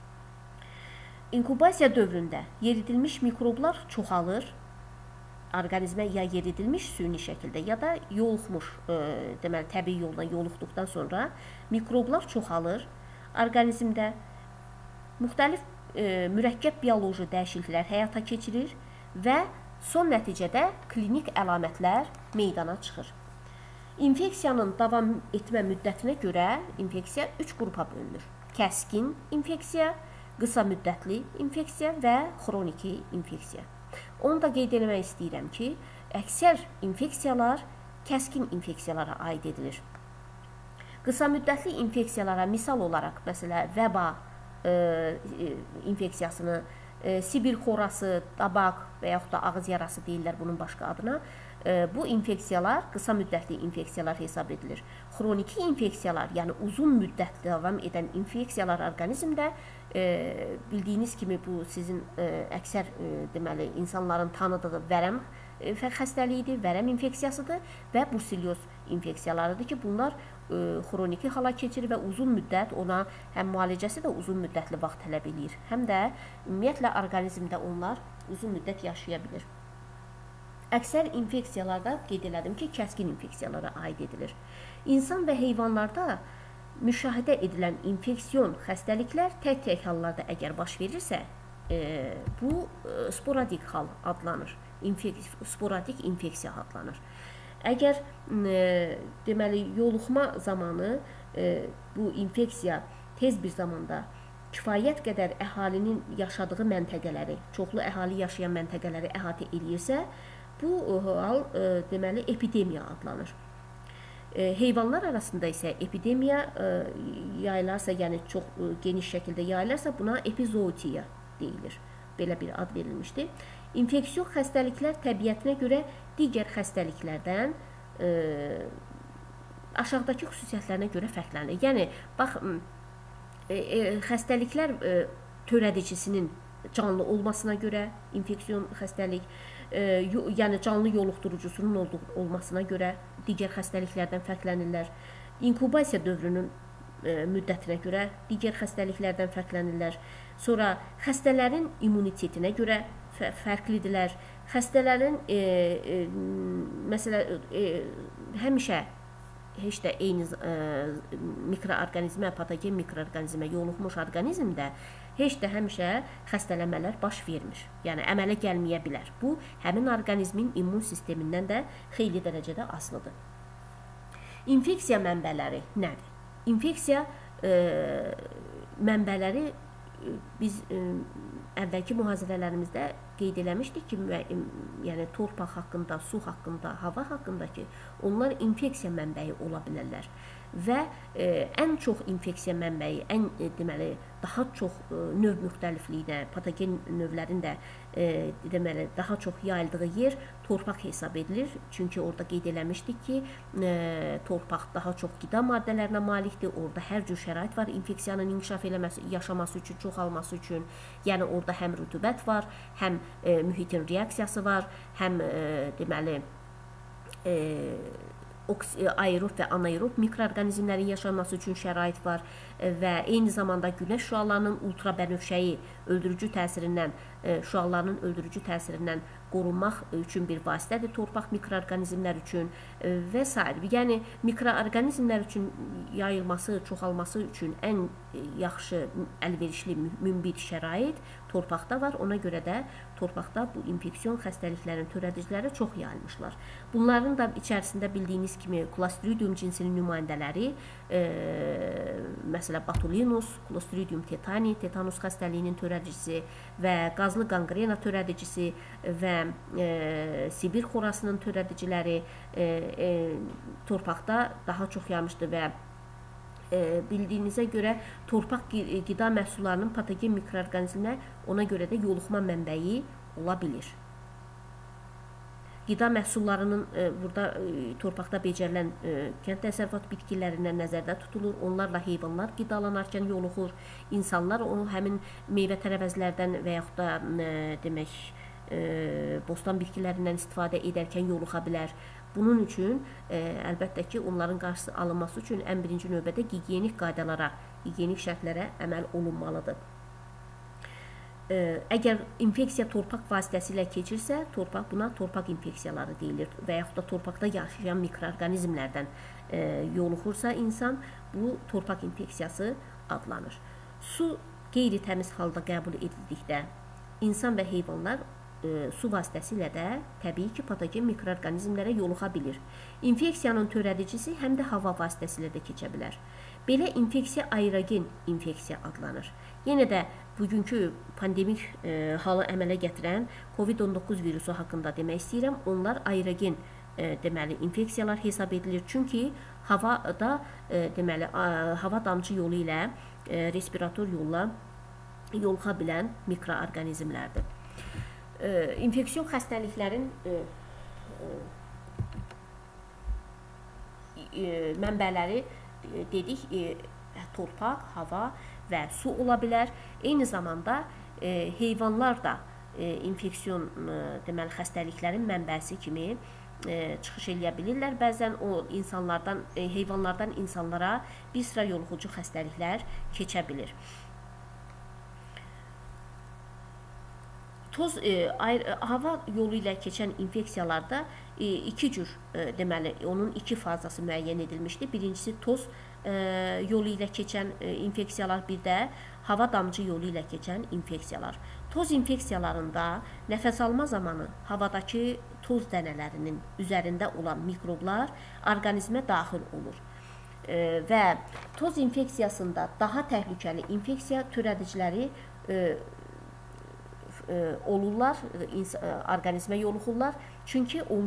İnkubasiya dövründə yeridilmiş mikroblar çoxalır, orqanizmə ya yeridilmiş süni şəkildə, ya da yoluxmuş, e, deməli, təbii yolla yoluxduqdan sonra mikroblar çoxalır, orqanizmdə müxtəlif e, mürəkkəb bioloji dəyişikliklər həyata keçirir və son nəticədə klinik əlamətlər meydana çıxır. İnfeksiyanın davam etmə müddətinə görə infeksiya üç qrupa bölünür. Kəskin infeksiya, qısa müddətli infeksiya və xroniki infeksiya. Onu da qeyd etmək istəyirəm ki, əksər infeksiyalar kəskin infeksiyalara aid edilir. Qısa müddətli infeksiyalara misal olaraq, məsələn, vəba e, infeksiyasını, e, Sibir xorası, tabaq və yaxud da ağız yarası deyirlər bunun başqa adına. E, bu infeksiyalar qısa müddətli infeksiyalar hesab edilir. Xroniki infeksiyalar, yəni uzun müddətli davam edən infeksiyalar orqanizmdə e, bildiyiniz kimi bu sizin e, əksər e, deməli insanların tanıdığı vərəm e, xəstəliyidir, vərəm infeksiyasıdır və bruselyoz infeksiyalarıdır ki, bunlar e, xroniki hala keçir və uzun müddət ona həm müalicəsi də uzun müddətli vaxt tələb edir, həm də ümumiyyətlə orqanizmdə onlar uzun müddət yaşaya bilir. Əksər infeksiyalarda qeyd elədim ki, kəskin infeksiyalara aid edilir. İnsan və heyvanlarda müşahidə edilən infeksiyon xəstəliklər tək-tək hallarda əgər baş verirsə, e, bu e, sporadik hal adlanır. İnfeks sporadik infeksiya adlanır. Əgər e, deməli yoluxma zamanı e, bu infeksiya tez bir zamanda kifayət qədər əhalinin yaşadığı məntəqələri, çoxlu əhali yaşayan məntəqələri əhatə edirsə, bu hal e, deməli epidemiya adlanır. Heyvanlar arasında isə epidemiya yayılarsa, yəni çox geniş şəkildə yayılarsa, buna epizootiya deyilir. Belə bir ad verilmişdir. İnfeksiyon xəstəliklər təbiətinə görə digər xəstəliklərdən e, aşağıdakı xüsusiyyətlərinə görə fərqlənir. Yəni, bax, e, e, xəstəliklər e, törədicisinin canlı olmasına görə infeksiyon xəstəlik, e, yəni canlı yoluxdurucusunun oldu, olmasına görə digər xəstəliklərdən fərqlənirlər. İnkubasiya dövrünün e, müddətinə görə digər xəstəliklərdən fərqlənirlər. Sonra xəstələrin immunitetinə görə fərqlidirlər. Xəstələrin e, e, məsələ e, həmişə heç də eyni e, mikroorqanizmə, patogen mikroorqanizmə yoluxmuş orqanizmdə heç də həmişə xəstələmələr baş vermir. Yəni əmələ gəlməyə bilər. Bu həmin orqanizmin immun sistemindən də xeyli dərəcədə asılıdır. İnfeksiya mənbələri nədir? İnfeksiya e, mənbələri biz e, əvvəlki mühazirələrimizdə qeyd eləmişdik ki, yəni torpaq haqqında, su haqqında, hava haqqında ki, onlar infeksiya mənbəyi ola bilərlər. Və e, ən çox infeksiya mənbəyi, ən e, deməli, daha çox e, növ müxtəlifliyinə, patogen növlərin də e, deməli, daha çox yayıldığı yer torpaq hesab edilir. Çünki orada qeyd eləmişdik ki, e, torpaq daha çox qida maddələrinə malikdir. Orada hər cür şərait var infeksiyanın inkişaf eləməsi, yaşaması üçün, çoxalması üçün. Yəni orada həm rütubət var, həm e, mühitin reaksiyası var, həm e, deməli e, aerob və anaerob mikroorqanizmlərin yaşanması üçün şərait var və eyni zamanda günəş şüalarının ultrabənövşəyi öldürücü təsirindən, şüalarının öldürücü təsirindən qorunmaq üçün bir vasitədir torpaq mikroorqanizmlər üçün və s. Yəni mikroorqanizmlər üçün yayılması, çoxalması üçün ən yaxşı, əlverişli, münbit şərait torpaqda var. Ona görə də torpaqda bu infeksiyon xəstəliklərin törədiciləri çox yayılmışlar. Bunların da içərisində bildiyiniz kimi Clostridium cinsinin nümayəndələri, e, məsələn Botulinus, Clostridium tetani, tetanus xəstəliyinin törədicisi və qazlı qanqrena törədicisi və e, Sibir xorasının törədiciləri e, e, torpaqda daha çox yayılmışdır və bildiyinizə görə torpaq qida məhsullarının patogen mikroorqanizmlər ona görə də yoluxma mənbəyi ola bilir. Qida məhsullarının burada torpaqda becərilən kənd təsərrüfatı bitkilərindən nəzərdə tutulur. Onlarla heyvanlar qidalanarkən yoluxur. İnsanlar onu həmin meyvə tərəvəzlərdən və yaxud da demək bostan bitkilərindən istifadə edərkən yoluxa bilər. Bunun üçün e, əlbəttə ki, onların qarşısı alınması üçün ən birinci növbədə gigiyenik qaydalara, gigiyenik şərtlərə əməl olunmalıdır. E, əgər infeksiya torpaq vasitəsilə keçirsə, torpaq buna torpaq infeksiyaları deyilir və yaxud da torpaqda yaşayan mikroorqanizmlərdən e, yoluxursa insan, bu torpaq infeksiyası adlanır. Su qeyri-təmiz halda qəbul edildikdə insan və heyvanlar su vasitəsilə də təbii ki, patogen mikroorqanizmlərə yoluxa bilir. İnfeksiyanın törədicisi həm də hava vasitəsilə də keçə bilər. Belə infeksiya aerogen infeksiya adlanır. Yenə də bugünkü pandemik e, halı əmələ gətirən COVID on doqquz virusu haqqında demək istəyirəm. Onlar aerogen e, deməli infeksiyalar hesab edilir. Çünki havada e, deməli a, hava damcı yolu ilə e, respirator yolla yoluxa bilən mikroorqanizmlərdir. İnfeksiyon xəstəliklərin e, e, mənbələri dedik, e, torpaq, hava və su ola bilər. Eyni zamanda e, heyvanlar da e, infeksiyon e, deməli xəstəliklərin mənbəsi kimi e, çıxış eləyə bilirlər. Bəzən o insanlardan, e, heyvanlardan insanlara bir sıra yoluxucu xəstəliklər keçə bilir. Toz, e, ayrı, hava yolu ilə keçən infeksiyalarda e, iki cür, e, deməli, onun iki fazası müəyyən edilmişdir. Birincisi toz e, yolu ilə keçən e, infeksiyalar, bir də hava damcı yolu ilə keçən infeksiyalar. Toz infeksiyalarında nəfəs alma zamanı havadakı toz dənələrinin üzərində olan mikroblar orqanizmə daxil olur. E, və toz infeksiyasında daha təhlükəli infeksiya törədiciləri e, olurlar, orqanizmə yoluxurlar. Çünki onlar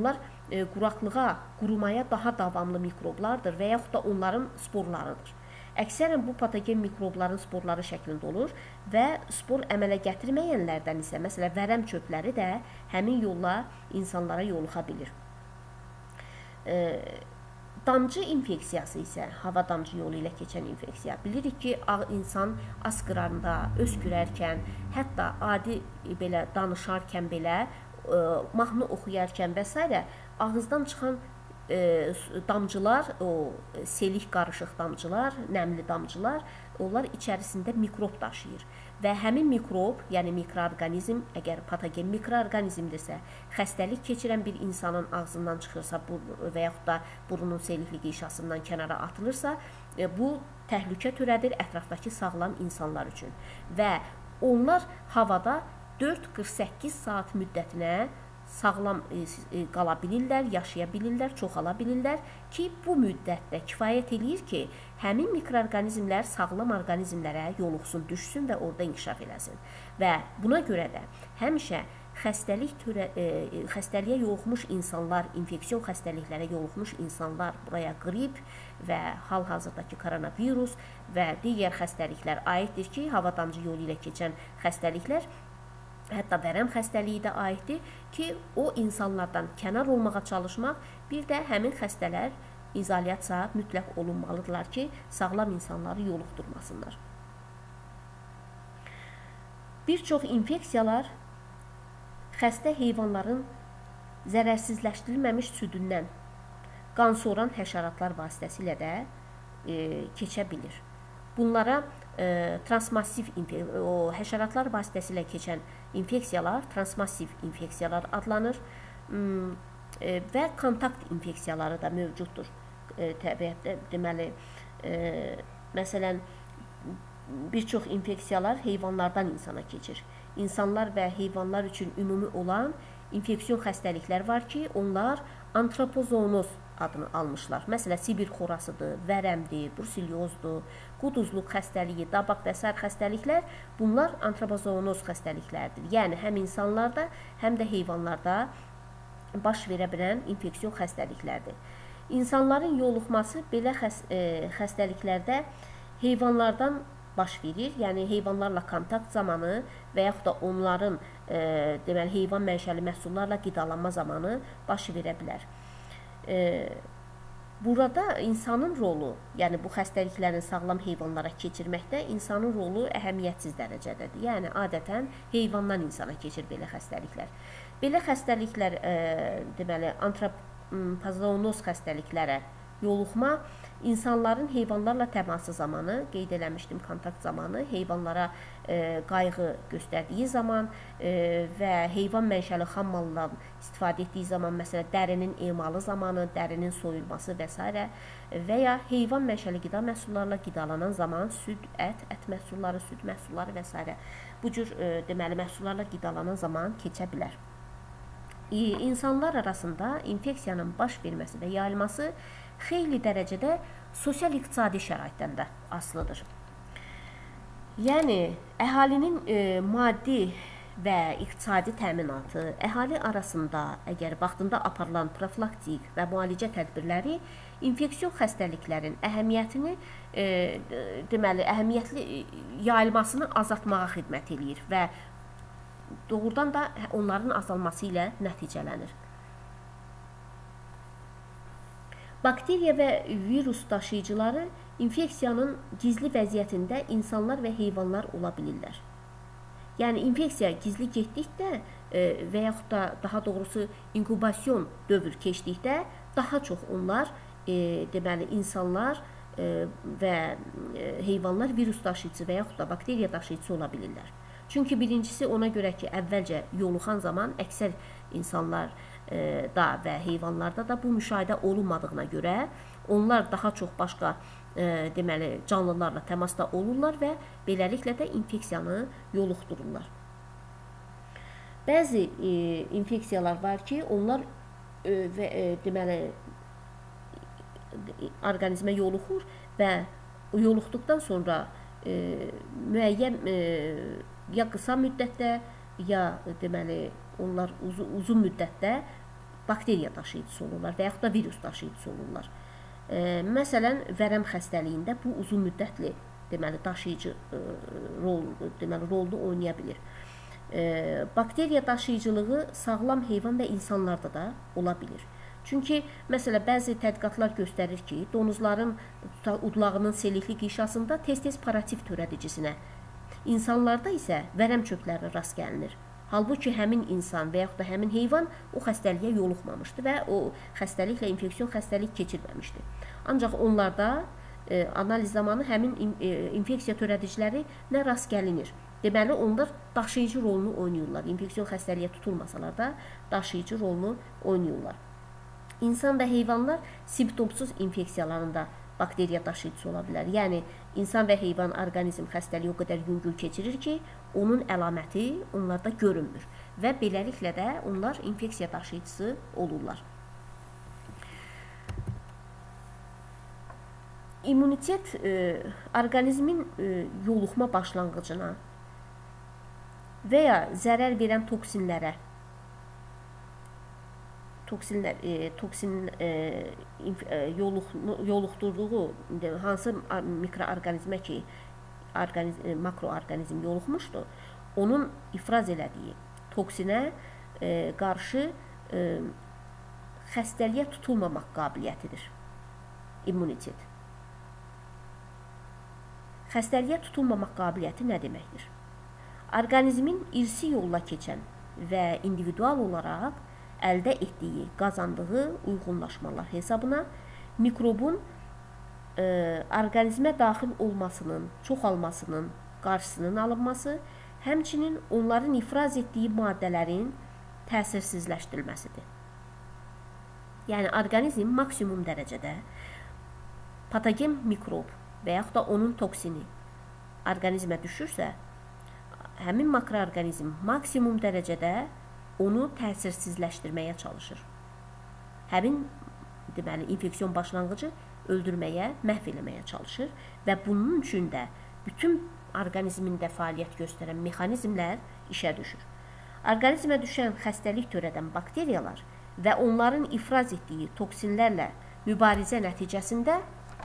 e, quraqlığa, qurumaya daha davamlı mikroblardır və yaxud da onların sporlarıdır. Əksərən bu patogen mikrobların sporları şəklində olur və spor əmələ gətirməyənlərdən isə, məsələn, vərəm çöpləri də həmin yolla insanlara yoluxa bilir. E, damcı infeksiyası isə hava damcı yolu ilə keçən infeksiya. Bilirik ki, insan askıranda, öskürərkən, hətta adi belə danışarkən belə, e, mahnı oxuyarkən və s. ağızdan çıxan E, damcılar, o selik qarışıq damcılar, nəmli damcılar, onlar içərisində mikrob daşıyır. Və həmin mikrob, yəni mikroorqanizm, əgər patogen mikroorqanizmdirsə, xəstəlik keçirən bir insanın ağzından çıxırsa və yaxud da burunun selikli qişasından kənara atılırsa, e, bu təhlükə törədir ətrafdakı sağlam insanlar üçün. Və onlar havada dörd qırx səkkiz saat müddətinə sağlam qala bilirlər, yaşaya bilirlər, çoxala bilirlər ki, bu müddətdə kifayət eləyir ki, həmin mikroorqanizmlər sağlam orqanizmlərə yoluxsun, düşsün və orada inkişaf eləsin. Və buna görə də həmişə xəstəlik törə, e, xəstəliyə yoluxmuş insanlar, infeksiyon xəstəliklərə yoluxmuş insanlar, buraya qrip və hal-hazırdakı koronavirus və digər xəstəliklər aiddir ki, hava damcı yolu ilə keçən xəstəliklər, hətta vərəm xəstəliyi də aiddir ki, o insanlardan kənar olmağa çalışmaq, bir də həmin xəstələr izolyasiya mütləq olunmalıdırlar ki, sağlam insanları yoluxdurmasınlar. Bir çox infeksiyalar xəstə heyvanların zərərsizləşdirilməmiş südündən qan soran həşəratlar vasitəsilə də e, keçə bilir. Bunlara e, transmassiv o həşəratlar vasitəsilə keçən infeksiyalar transmassiv infeksiyalar adlanır e, və kontakt infeksiyaları da mövcuddur. E, təbiətdə deməli, e, məsələn, bir çox infeksiyalar heyvanlardan insana keçir. İnsanlar və heyvanlar üçün ümumi olan infeksiyon xəstəliklər var ki, onlar antropozoonoz adını almışlar. Məsələn, Sibir xorasıdır, vərəmdir, bruselozdur, quduzluq xəstəliyi, dabaq və sair xəstəliklər, bunlar antropozoonoz xəstəliklərdir. Yəni, həm insanlarda, həm də heyvanlarda baş verə bilən infeksiyon xəstəliklərdir. İnsanların yoluxması belə xəs e, xəstəliklərdə heyvanlardan baş verir, yəni heyvanlarla kontakt zamanı və yaxud da onların e, deməli, heyvan mənşəli məhsullarla qidalanma zamanı baş verə bilər. E, burada insanın rolu, yəni bu xəstəliklərin sağlam heyvanlara keçirməkdə insanın rolu əhəmiyyətsiz dərəcədədir. Yəni, adətən heyvandan insana keçir belə xəstəliklər. Belə xəstəliklər, e, deməli, antropozoonoz xəstəliklərə yoluxma, insanların heyvanlarla təması zamanı, qeyd eləmişdim, kontakt zamanı, heyvanlara e, qayğı göstərdiyi zaman e, və heyvan mənşəli xam malından istifadə etdiyi zaman, məsələn, dərinin emalı zamanı, dərinin soyulması və s. və ya heyvan mənşəli qida məhsullarla qidalanan zaman süd, ət, ət məhsulları, süd məhsulları və s. bu cür e, deməli, məhsullarla qidalanan zaman keçə bilər. E, insanlar arasında infeksiyanın baş verməsi və yayılması xeyli dərəcədə sosial-iqtisadi şəraitdən də asılıdır. Yəni, əhalinin e, maddi və iqtisadi təminatı, əhali arasında əgər vaxtında aparılan profilaktik və müalicə tədbirləri infeksiyon xəstəliklərin əhəmiyyətini, e, deməli, əhəmiyyətli yayılmasını azaltmağa xidmət edir və doğrudan da onların azalması ilə nəticələnir. Bakteriya və virus daşıyıcıları infeksiyanın gizli vəziyyətində insanlar və heyvanlar ola bilirlər. Yəni, infeksiya gizli getdikdə e, və yaxud da daha doğrusu inkubasyon dövr keçdikdə daha çox onlar, e, deməli, insanlar e, və e, heyvanlar virus daşıyıcısı və yaxud da bakteriya daşıyıcısı ola bilirlər. Çünki birincisi ona görə ki, əvvəlcə yoluxan zaman əksər insanlar e, da və heyvanlarda da bu müşahidə olunmadığına görə onlar daha çox başqa e, deməli, canlılarla təmasda olurlar və beləliklə də infeksiyanı yoluxdururlar. Bəzi e, infeksiyalar var ki, onlar e, və, e, deməli, orqanizmə yoluxur və yoluxduqdan sonra e, müəyyən e, ya qısa müddətdə, ya deməli, onlar uzun, uzun müddətdə bakteriya daşıyıcısı olurlar və yaxud da virus daşıyıcısı olurlar. E, məsələn, vərəm xəstəliyində bu uzun müddətli deməli daşıyıcı e, rol deməli rolunu oynaya bilir. E, bakteriya daşıyıcılığı sağlam heyvan və insanlarda da ola bilir. Çünki məsələn bəzi tədqiqatlar göstərir ki, donuzların udlağının selikli qişasında tez-tez parasit törədicisinə, insanlarda isə vərəm çöplərinə rast gəlinir. Halbuki həmin insan və yaxud da həmin heyvan o xəstəliyə yoluxmamışdı və o xəstəliklə infeksiyon xəstəlik keçirməmişdi. Ancaq onlarda e, analiz zamanı həmin e, infeksiya törədiciləri nə rast gəlinir. Deməli, onlar daşıyıcı rolunu oynayırlar. İnfeksiyon xəstəliyə tutulmasalar da daşıyıcı rolunu oynayırlar. İnsan və heyvanlar simptomsuz infeksiyalarında bakteriya daşıyıcısı ola bilər. Yəni, insan və heyvan orqanizm xəstəliyi o qədər yüngül keçirir ki, onun əlaməti onlarda görünmür və beləliklə də onlar infeksiya daşıyıcısı olurlar. İmmunitet e, orqanizmin e, yoluxma başlanğıcına və ya zərər verən toksinlərə toksinlər, e, toksin e, e, yoluq, yoluxdurduğu hansı mikroorqanizmə ki, organiz, e, makroorqanizm yoluxmuşdur, onun ifraz elədiyi toksinə e, qarşı e, xəstəliyə tutulmamaq qabiliyyətidir immunitet. Xəstəliyə tutulmamaq qabiliyyəti nə deməkdir? Orqanizmin irsi yolla keçən və individual olaraq əldə etdiyi, qazandığı uyğunlaşmalar hesabına mikrobun e, orqanizmə daxil olmasının, çoxalmasının qarşısının alınması, həmçinin onların ifraz etdiyi maddələrin təsirsizləşdirilməsidir. Yəni, orqanizm maksimum dərəcədə patogen mikrob və yaxud da onun toksini orqanizmə düşürsə, həmin makroorqanizm maksimum dərəcədə onu təsirsizləşdirməyə çalışır. Həmin deməli, infeksiyon başlanğıcı öldürməyə, məhv eləməyə çalışır və bunun üçün də bütün orqanizmində fəaliyyət göstərən mexanizmlər işə düşür. Orqanizmə düşən xəstəlik törədən bakteriyalar və onların ifraz etdiyi toksinlərlə mübarizə nəticəsində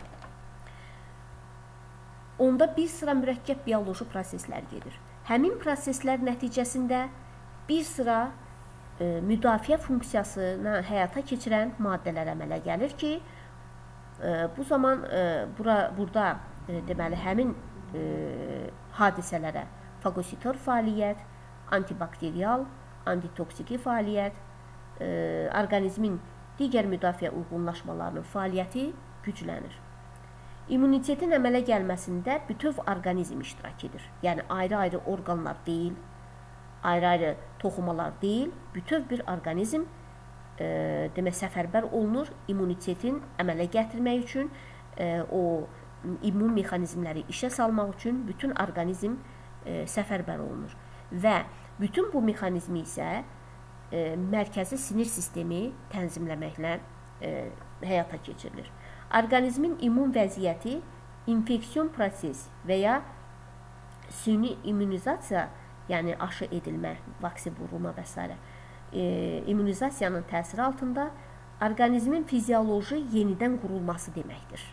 onda bir sıra mürəkkəb bioloji proseslər gedir. Həmin proseslər nəticəsində bir sıra e, müdafiə funksiyasını həyata keçirən maddələr əmələ gəlir ki, e, bu zaman e, bura, burada e, deməli, həmin e, hadisələrə fagositor fəaliyyət, antibakteriyal, antitoksiki fəaliyyət, e, orqanizmin digər müdafiə uyğunlaşmalarının fəaliyyəti güclənir. İmmunitetin əmələ gəlməsində bütöv orqanizm iştirak edir. Yəni, ayrı-ayrı orqanlar deyil, ayrı-ayrı toxumalar deyil, bütöv bir orqanizm e, demək, səfərbər olunur immunitetin əmələ gətirmək üçün, e, o immun mexanizmləri işə salmaq üçün bütün orqanizm e, səfərbər olunur. Və bütün bu mexanizmi isə e, mərkəzi sinir sistemi tənzimləməklə e, həyata keçirilir. Orqanizmin immun vəziyyəti infeksiyon proses və ya süni immunizasiya, yəni aşı edilmə, vaksin vurulma və s. E, immunizasiyanın təsiri altında orqanizmin fizioloji yenidən qurulması deməkdir.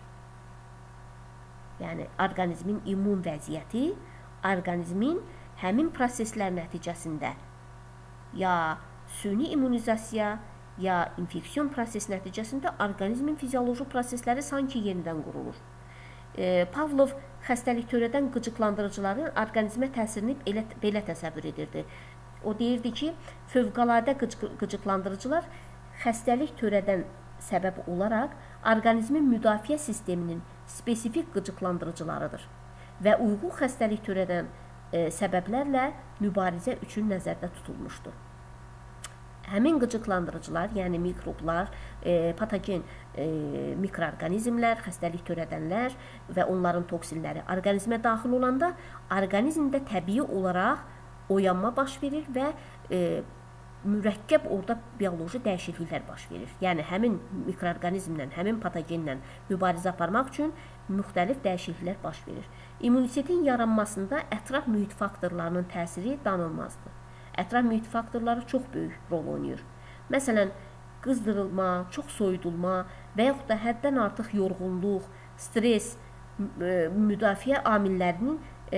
Yəni, orqanizmin immun vəziyyəti, orqanizmin həmin proseslər nəticəsində ya süni immunizasiya, ya infeksiyon proses nəticəsində orqanizmin fizioloji prosesləri sanki yenidən qurulur. E, Pavlov xəstəlik törədən qıcıqlandırıcıların orqanizmə təsirini belə, belə təsəvvür edirdi. O deyirdi ki, fövqəladə qıcıqlandırıcılar xəstəlik törədən səbəb olaraq orqanizmin müdafiə sisteminin spesifik qıcıqlandırıcılarıdır və uyğun xəstəlik törədən e, səbəblərlə mübarizə üçün nəzərdə tutulmuşdur. Həmin qıcıqlandırıcılar, yəni mikroblar, e, patogen e, mikroorqanizmlər, xəstəlik törədənlər və onların toksinləri orqanizmə daxil olanda orqanizmdə təbii olaraq oyanma baş verir və e, mürəkkəb orada bioloji dəyişikliklər baş verir. Yəni, həmin mikroorqanizmlə, həmin patogenlə mübarizə aparmaq üçün müxtəlif dəyişikliklər baş verir. İmmunitetin yaranmasında ətraf mühit faktorlarının təsiri danılmazdır. Ətraf mühit faktorları çox böyük rol oynayır. Məsələn, qızdırılma, çox soyudulma və yaxud da həddən artıq yorğunluq, stres, müdafiə amillərinin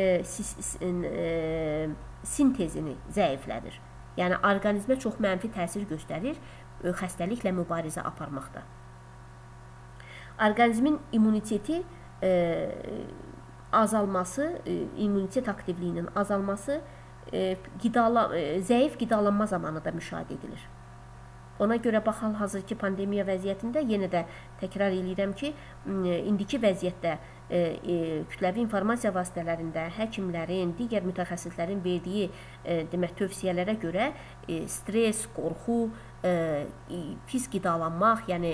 sintezini zəiflədir. Yəni, orqanizmə çox mənfi təsir göstərir xəstəliklə mübarizə aparmaqda. Orqanizmin immuniteti azalması, immunitet aktivliyinin azalması qidala, zəif qidalanma zamanı da müşahidə edilir. Ona görə bax, hal-hazırki pandemiya vəziyyətində yenə də təkrar edirəm ki, indiki vəziyyətdə kütləvi informasiya vasitələrində həkimlərin, digər mütəxəssislərin verdiyi demək, tövsiyələrə görə stres, qorxu, pis qidalanmaq, yəni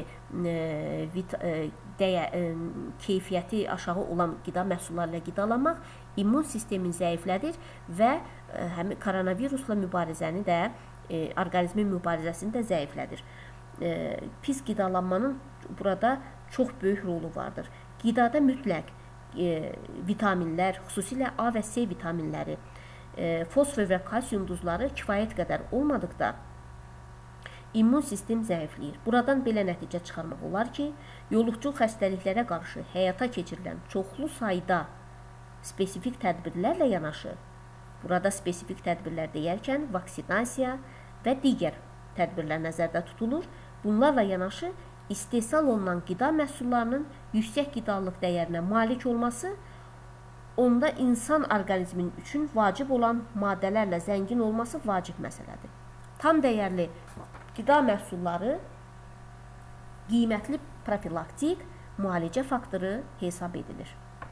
keyfiyyəti aşağı olan qida məhsullarıyla qidalanmaq immun sistemin zəiflədir və həmin koronavirusla mübarizəni də, orqanizmin mübarizəsini də zəiflədir. Pis qidalanmanın burada çox böyük rolu vardır. Qidada mütləq vitaminlər, xüsusilə A və C vitaminləri, fosfor və kalsium duzları kifayət qədər olmadıqda immun sistem zəifləyir. Buradan belə nəticə çıxarmaq olar ki, yoluxucu xəstəliklərə qarşı həyata keçirilən çoxlu sayda spesifik tədbirlərlə yanaşı, burada spesifik tədbirlər deyərkən vaksinasiya və digər tədbirlər nəzərdə tutulur. Bunlarla yanaşı istehsal olunan qida məhsullarının yüksək qidalıq dəyərinə malik olması, onda insan orqanizminin üçün vacib olan maddələrlə zəngin olması vacib məsələdir. Tam dəyərli qida məhsulları qiymətli profilaktik müalicə faktoru hesab edilir.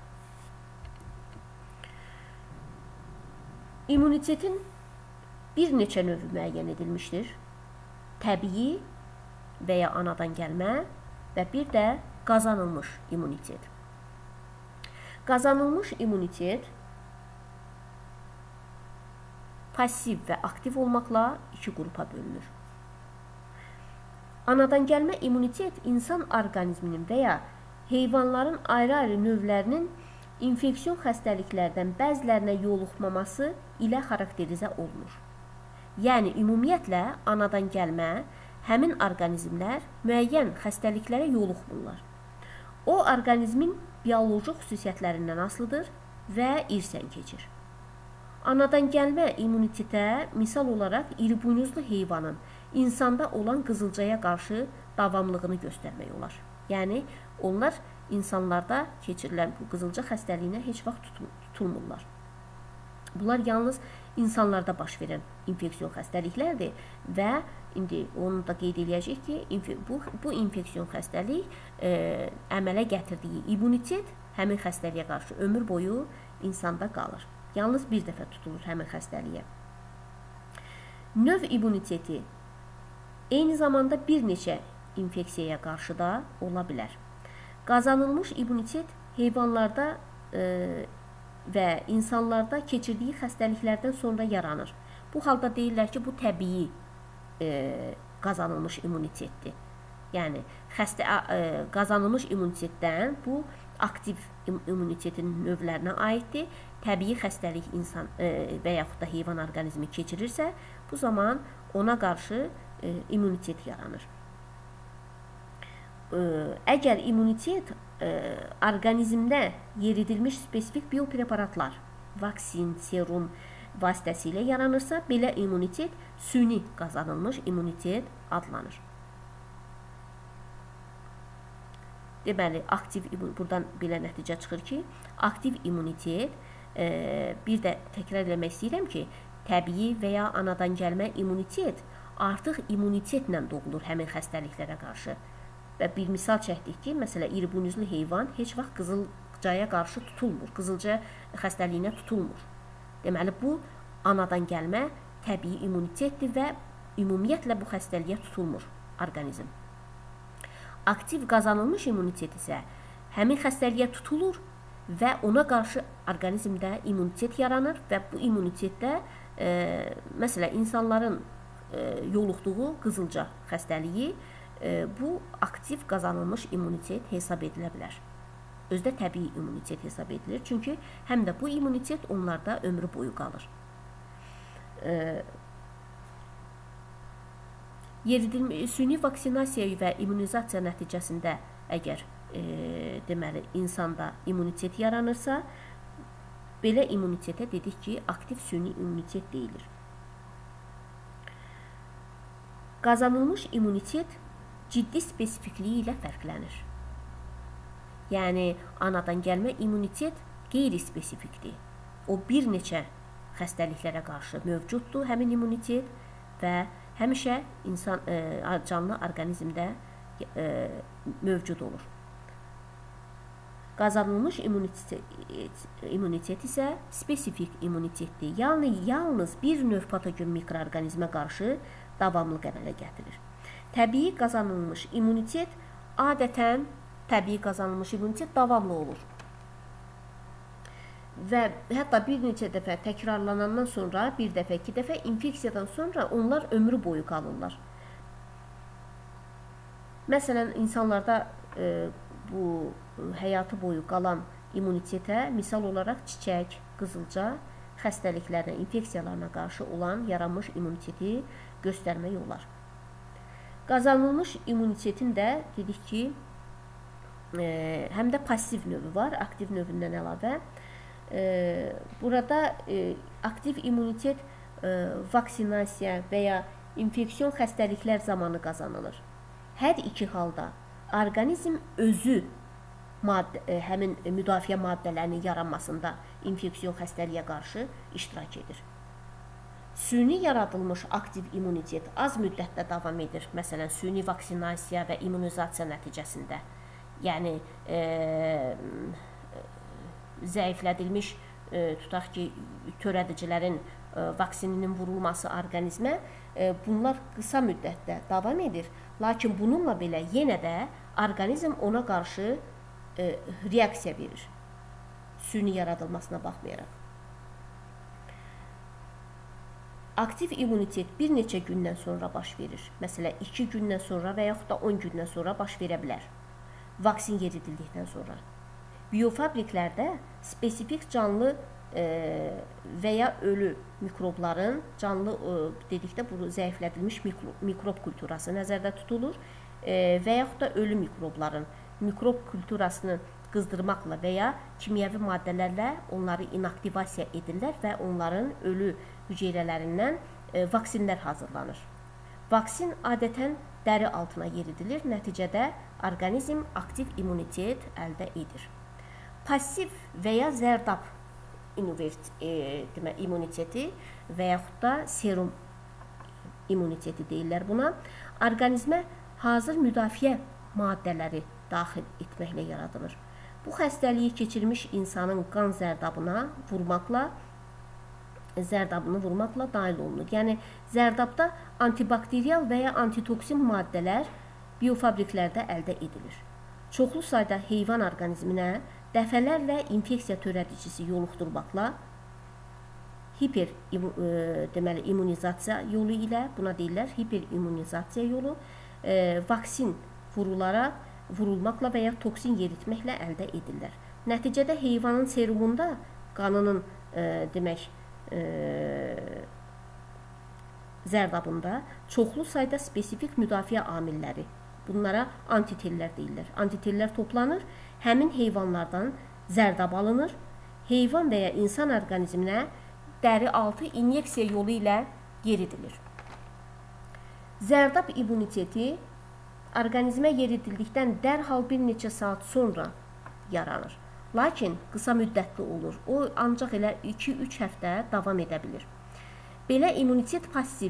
İmmunitetin bir neçə növü müəyyən edilmişdir. Təbii və ya anadan gəlmə və bir də qazanılmış immunitet. Qazanılmış immunitet pasiv və aktiv olmaqla iki qrupa bölünür. Anadan gəlmə immunitet insan orqanizminin və ya heyvanların ayrı-ayrı növlərinin infeksiyon xəstəliklərdən bəzilərinə yoluxmaması ilə xarakterizə olunur. Yəni, ümumiyyətlə, anadan gəlmə həmin orqanizmlər müəyyən xəstəliklərə yoluxmurlar. O, orqanizmin bioloji xüsusiyyətlərindən asılıdır və irsən keçir. Anadan gəlmə immunitetə misal olaraq iri buynuzlu heyvanın insanda olan qızılcaya qarşı davamlılığını göstərmək olar. Yəni, onlar insanlarda keçirilən bu qızılca xəstəliyinə heç vaxt tutulmurlar. Bunlar yalnız insanlarda baş verən infeksiyon xəstəliklərdir və indi onu da qeyd edəcək ki, bu, bu infeksiyon xəstəlik e, əmələ gətirdiyi immunitet həmin xəstəliyə qarşı ömür boyu insanda qalır. Yalnız bir dəfə tutulur həmin xəstəliyə. Növ immuniteti eyni zamanda bir neçə infeksiyaya qarşı da ola bilər. Qazanılmış immunitet heyvanlarda e, və insanlarda keçirdiyi xəstəliklərdən sonra yaranır. Bu halda deyirlər ki, bu təbii e, qazanılmış immunitetdir. Yəni, xəstə, e, qazanılmış immunitetdən bu aktiv immunitetin növlərinə aiddir. Təbii xəstəlik insan e, və yaxud da heyvan orqanizmi keçirirsə, bu zaman ona qarşı e, immunitet yaranır. E, əgər immunitet e, orqanizmdə yeridilmiş spesifik biopreparatlar, vaksin, serum vasitəsilə yaranırsa, belə immunitet süni qazanılmış immunitet adlanır. Deməli, aktiv, buradan belə nəticə çıxır ki, aktiv immunitet, e, bir də təkrar eləmək istəyirəm ki, təbii və ya anadan gəlmə immunitet artıq immunitetlə doğulur həmin xəstəliklərə qarşı. Və bir misal çəkdik ki, məsələ, iri buynuzlu heyvan heç vaxt qızılcaya qarşı tutulmur, qızılca xəstəliyinə tutulmur. Deməli, bu anadan gəlmə təbii immunitetdir və ümumiyyətlə bu xəstəliyə tutulmur orqanizm. Aktiv qazanılmış immunitet isə həmin xəstəliyə tutulur və ona qarşı orqanizmdə immunitet yaranır və bu immunitetdə, e, məsələ, insanların e, yoluxduğu qızılca xəstəliyi e, bu aktiv qazanılmış immunitet hesab edilə bilər. Özdə təbii immunitet hesab edilir. Çünki həm də bu immunitet onlarda ömrü boyu qalır. Yeridilmiş süni vaksinasiya və immunizasiya nəticəsində əgər e, deməli insanda immunitet yaranırsa, belə immunitetə dedik ki, aktiv süni immunitet deyilir. Qazanılmış immunitet ciddi spesifikliyi ilə fərqlənir. Yəni, anadan gəlmə immunitet qeyri-spesifikdir. O, bir neçə xəstəliklərə qarşı mövcuddur həmin immunitet və həmişə insan e, canlı orqanizmdə e, mövcud olur. Qazanılmış immunitet, immunitet isə spesifik immunitetdir. Yəni, yalnız bir növ patogen mikroorqanizmə qarşı davamlı əmələ gətirir. Təbii qazanılmış immunitet adətən təbii qazanılmış immunitet davamlı olur. Və hətta bir neçə dəfə təkrarlanandan sonra, bir dəfə, iki dəfə infeksiyadan sonra onlar ömrü boyu qalırlar. Məsələn, insanlarda e, bu həyatı boyu qalan immunitetə misal olaraq çiçək, qızılca xəstəliklərinə, infeksiyalarına qarşı olan yaranmış immuniteti göstərmək olar. Qazanılmış immunitetin də dedik ki, e, həm də pasiv növü var, aktiv növündən əlavə. E, burada e, aktiv immunitet e, vaksinasiya və ya infeksiyon xəstəliklər zamanı qazanılır. Hər iki halda orqanizm özü maddə, e, həmin müdafiə maddələrinin yaranmasında infeksiyon xəstəliyə qarşı iştirak edir. Süni yaradılmış aktiv immunitet az müddətdə davam edir. Məsələn, süni vaksinasiya və immunizasiya nəticəsində. Yəni, e, zəiflədilmiş, e, tutaq ki, törədicilərin e, vaksininin vurulması orqanizmə, e, bunlar qısa müddətdə davam edir. Lakin bununla belə yenə də orqanizm ona qarşı e, reaksiya verir. Süni yaradılmasına baxmayaraq. Aktiv immunitet bir neçə gündən sonra baş verir. Məsələn, iki gündən sonra və yaxud da on gündən sonra baş verə bilər. Vaksin yeridildikdən sonra. Biofabriklərdə spesifik canlı e, və ya ölü mikrobların, canlı e, dedikdə bu zəiflədilmiş mikro, mikrob kulturası nəzərdə tutulur e, və yaxud da ölü mikrobların mikrob kulturasını qızdırmaqla və ya kimyəvi maddələrlə onları inaktivasiya edirlər və onların ölü hüceyrələrindən e, vaksinlər hazırlanır. Vaksin adətən dəri altına yeridilir, nəticədə orqanizm aktiv immunitet əldə edir. Pasiv və ya zərdab e, immuniteti və yaxud da serum immuniteti deyirlər buna. Orqanizmə hazır müdafiə maddələri daxil etməklə yaradılır. Bu xəstəliyi keçirmiş insanın qan zərdabına vurmaqla zərdabını vurmaqla daxil olunur. Yəni, zərdabda antibakteriyal və ya antitoksin maddələr biofabriklərdə əldə edilir. Çoxlu sayda heyvan orqanizminə dəfələrlə infeksiya törədicisi yoluxdurmaqla hiper e, deməli, immunizasiya yolu ilə, buna deyirlər hiperimmunizasiya yolu, e, vaksin vurularaq, vurulmaqla və ya toksin yeritməklə əldə edirlər. Nəticədə heyvanın serumunda, qanının e, demək, e, zərdabında çoxlu sayda spesifik müdafiə amilləri, bunlara antitellər deyirlər. Antitellər toplanır, həmin heyvanlardan zərdab alınır, heyvan və ya insan orqanizminə dəri altı inyeksiya yolu ilə yeridilir. Zərdab immuniteti orqanizmə yeridildikdən dərhal bir neçə saat sonra yaranır. Lakin qısa müddətli olur. O, ancaq elə iki üç həftə davam edə bilir. Belə immunitet pasiv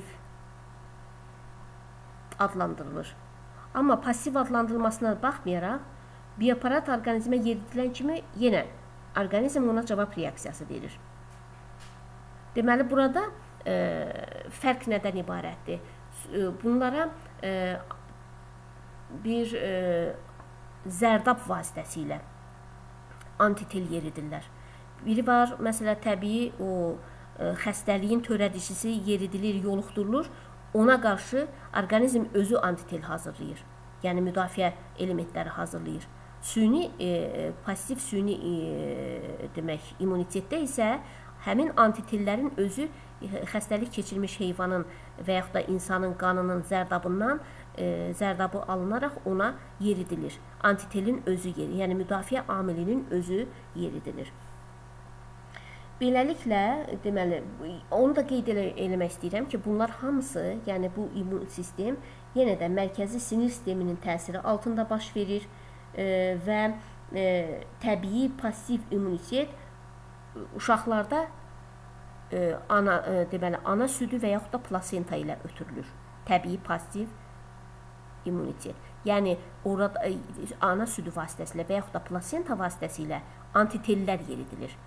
adlandırılır. Amma pasiv adlandırılmasına baxmayaraq, bioaparat orqanizmə yeridilən kimi yenə orqanizm ona cavab reaksiyası verir. Deməli, burada e, fərq nədən ibarətdir? Bunlara e, bir e, zərdab vasitəsilə antitel yeridirlər. Biri var, məsələ təbii o e, xəstəliyin törədicisi yeridilir, yoluxdurulur. Ona qarşı orqanizm özü antitel hazırlayır. Yəni müdafiə elementləri hazırlayır. Süni, e, pasiv süni e, demək, immunitetdə isə həmin antitellərin özü xəstəlik keçirmiş heyvanın və yaxud da insanın qanının zərdabından e, zərdabı alınaraq ona yeridilir. Antitelin özü yeri, yəni müdafiə amilinin özü yeridilir. Beləliklə, deməli, onu da qeyd elə, eləmək istəyirəm ki, bunlar hamısı, yəni bu immun sistem yenə də mərkəzi sinir sisteminin təsiri altında baş verir e, və e, təbii pasiv immunitet uşaqlarda e, ana e, deməli ana südü və yaxud da plasenta ilə ötürülür. Təbii pasiv immunitet. Yəni orada e, ana südü vasitəsilə və yaxud da plasenta vasitəsilə antitellər yeridilir.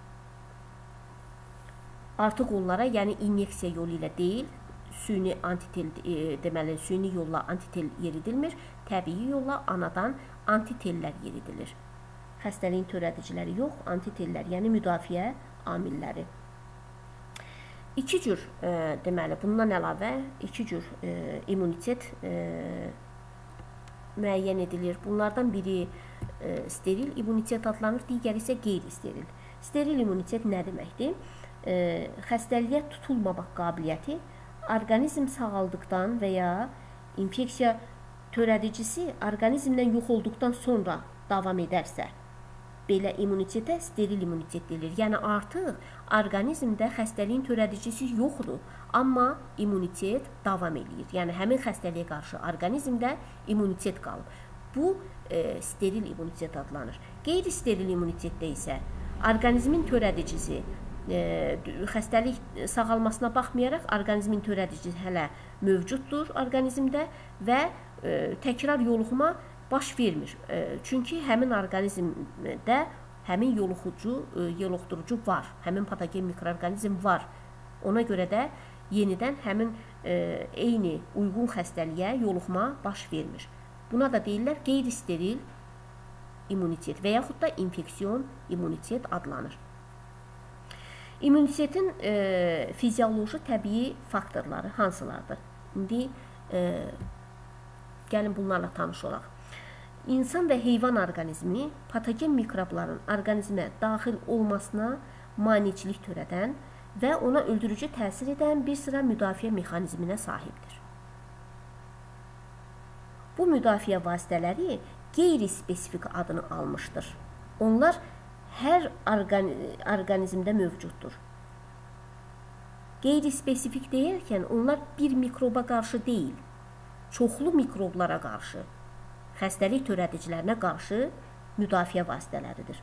Artıq onlara, yəni inyeksiya yolu ilə deyil, süni antitel e, deməli süni yolla antitel yeridilmir, təbii yolla anadan antitellər yeridilir. Xəstəliyin törədiciləri yox, antitellər, yəni müdafiə amilləri. İki cür e, deməli bundan əlavə iki cür e, immunitet e, müəyyən edilir. Bunlardan biri e, steril immunitet adlanır, digəri isə qeyri-steril. Steril immunitet nə deməkdir? E, xəstəliyə tutulmamaq qabiliyyəti orqanizm sağaldıqdan və ya infeksiya törədicisi orqanizmdən yox olduqdan sonra davam edərsə, belə immunitetə steril immunitet deyilir. Yəni artıq orqanizmdə xəstəliyin törədicisi yoxdur, amma immunitet davam edir. Yəni həmin xəstəliyə qarşı orqanizmdə immunitet qalıb. Bu e, steril immunitet adlanır. Qeyri-steril immunitetdə isə orqanizmin törədicisi e, xəstəlik sağalmasına baxmayaraq orqanizmin törədicisi hələ mövcuddur orqanizmdə və e, təkrar yoluxma baş vermir. E, çünki həmin orqanizmdə həmin yoluxucu, e, yoluxdurucu var. Həmin patogen mikroorqanizm var. Ona görə də yenidən həmin e, eyni uyğun xəstəliyə yoluxma baş vermir. Buna da deyirlər qeyri-steril immunitet və yaxud da infeksiyon immunitet adlanır. İmmunitetin e, fizioloji təbii faktorları hansılardır? İndi e, gəlin bunlarla tanış olaq. İnsan və heyvan orqanizmi patogen mikrobların orqanizmə daxil olmasına maneçilik törədən və ona öldürücü təsir edən bir sıra müdafiə mexanizminə sahibdir. Bu müdafiə vasitələri qeyri-spesifik adını almışdır. Onlar hər orqanizmdə mövcuddur. Qeyri-spesifik deyərkən onlar bir mikroba qarşı deyil, çoxlu mikroblara qarşı, xəstəlik törədicilərinə qarşı müdafiə vasitələridir.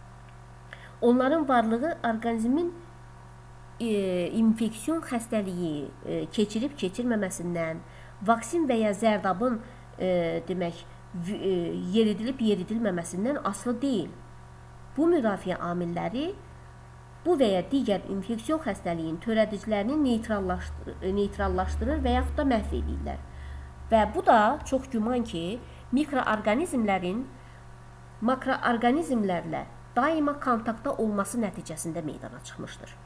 Onların varlığı orqanizmin e, infeksiyon xəstəliyi e, keçirib keçirməməsindən, vaksin və ya zərdabın e, demək e, yeridilib yeridilməməsindən asılı deyil. Bu müdafiə amilləri bu və ya digər infeksiyon xəstəliyin törədicilərini neytrallaşdırır, neytrallaşdırır və yaxud da məhv edirlər. Və bu da çox güman ki, mikroorqanizmlərin makroorqanizmlərlə daima kontaktda olması nəticəsində meydana çıxmışdır.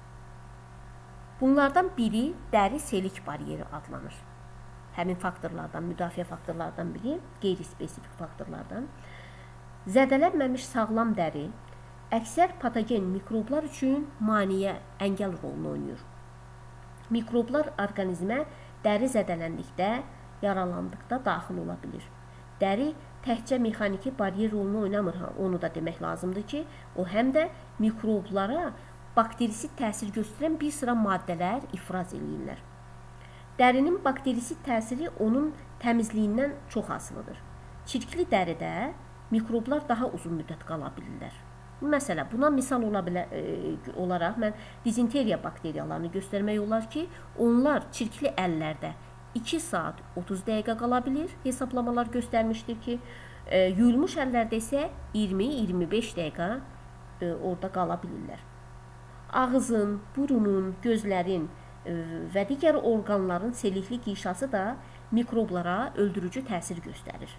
Bunlardan biri dəri selik bariyeri adlanır. Həmin faktorlardan, müdafiə faktorlardan biri, qeyri-spesifik faktorlardan. Zədələnməmiş sağlam dəri əksər patogen mikroblar üçün maneə, əngəl rolunu oynayır. Mikroblar orqanizmə dəri zədələndikdə, yaralandıqda daxil ola bilir. Dəri təkcə mexaniki bariyer rolunu oynamır, onu da demək lazımdır ki, o həm də mikroblara bakterisi təsir göstərən bir sıra maddələr ifraz edirlər. Dərinin bakterisi təsiri onun təmizliyindən çox asılıdır. Çirkli dəridə mikroblar daha uzun müddət qala bilirlər. Məsələn, buna misal ola bilər, e, olaraq mən dizenteriya bakteriyalarını göstərmək olar ki, onlar çirkli əllərdə iki saat otuz dəqiqə qala bilir, hesablamalar göstərmişdir ki, e, yuyulmuş əllərdə isə iyirmi iyirmi beş dəqiqə e, orada qala bilirlər. Ağızın, burunun, gözlərin e, və digər orqanların selikli qişası da mikroblara öldürücü təsir göstərir.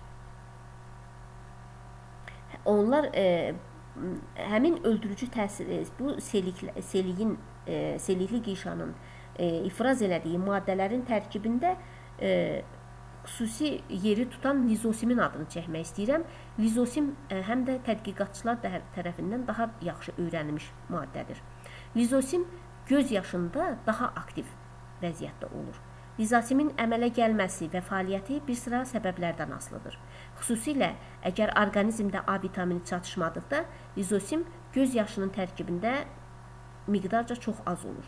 Onlar e, həmin öldürücü təsir, bu selik, seliyin, e, selikli qişanın e, ifraz elədiyi maddələrin tərkibində e, xüsusi yeri tutan lizosimin adını çəkmək istəyirəm. Lizosim e, həm də tədqiqatçılar tərəfindən daha yaxşı öyrənilmiş maddədir. Lizosim göz yaşında daha aktiv vəziyyətdə olur. Lizosimin əmələ gəlməsi və fəaliyyəti bir sıra səbəblərdən asılıdır. Xüsusilə əgər orqanizmdə A vitamini çatışmadıqda, lizosim göz yaşının tərkibində miqdarca çox az olur.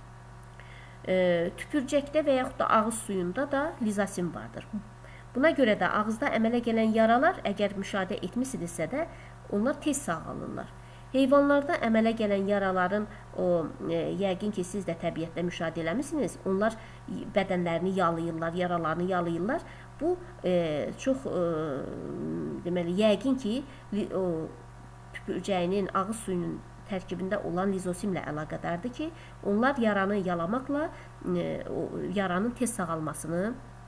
E, tüpürcəkdə və yaxud da ağız suyunda da lizosim vardır. Buna görə də ağızda əmələ gələn yaralar əgər müşahidə etmisinizsə də, onlar tez sağalırlar. Heyvanlarda əmələ gələn yaraların, o, e, yəqin ki, siz də təbiətdə müşahidə eləmişsiniz, onlar bədənlərini yalayırlar, yaralarını yalayırlar. Bu, e, çox, e, deməli, yəqin ki, o, tüpürcəyinin, ağız suyunun tərkibində olan lizosimlə əlaqədardır ki, onlar yaranı yalamaqla e, o, yaranın tez sağalmasını,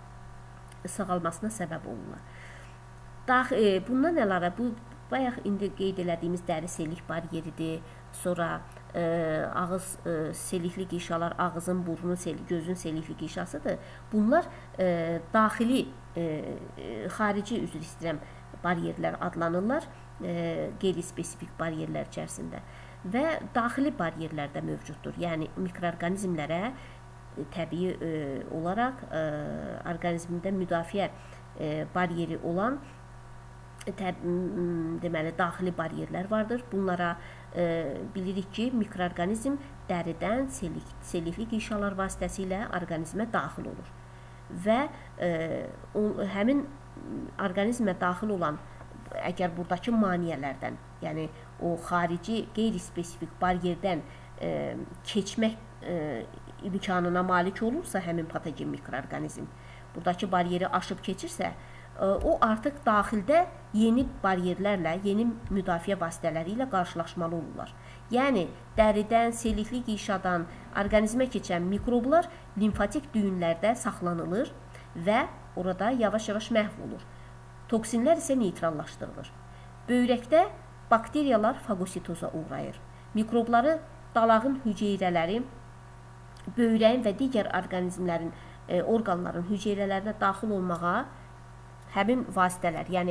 sağalmasına səbəb olurlar. Dax, e, bundan əlavə, bu, bayaq indi qeyd elədiyimiz dəri selik bariyeridir, sonra e, ağız e, selikli qişalar, ağızın, burnun, selik, gözün selikli qişasıdır. Bunlar e, daxili, e, xarici üzr istəyirəm, bariyerlər adlanırlar, e, qeyri-spesifik bariyerlər içərisində və daxili bariyerlər də mövcuddur. Yəni, mikroorqanizmlərə e, təbii e, olaraq e, orqanizmdə müdafiə e, bariyeri olan Təb deməli, daxili bariyerlər vardır. Bunlara e, bilirik ki, mikroorqanizm dəridən selik, selikli qişalar vasitəsilə orqanizmə daxil olur. Və e, o, həmin orqanizmə daxil olan, əgər buradakı maneələrdən, yəni o xarici, qeyri-spesifik bariyerdən e, keçmək e, imkanına malik olursa həmin patogen mikroorqanizm, buradakı bariyeri aşıb keçirsə, o artıq daxildə yeni bariyerlərlə, yeni müdafiə vasitələri ilə qarşılaşmalı olurlar. Yəni, dəridən, selikli qişadan orqanizmə keçən mikroblar limfatik düyünlərdə saxlanılır və orada yavaş-yavaş məhv olur. Toksinlər isə neytrallaşdırılır. Böyrəkdə bakteriyalar fagositoza uğrayır. Mikrobları dalağın hüceyrələri, böyrəyin və digər orqanizmlərin, e, orqanların hüceyrələrinə daxil olmağa həmin vasitələr, yəni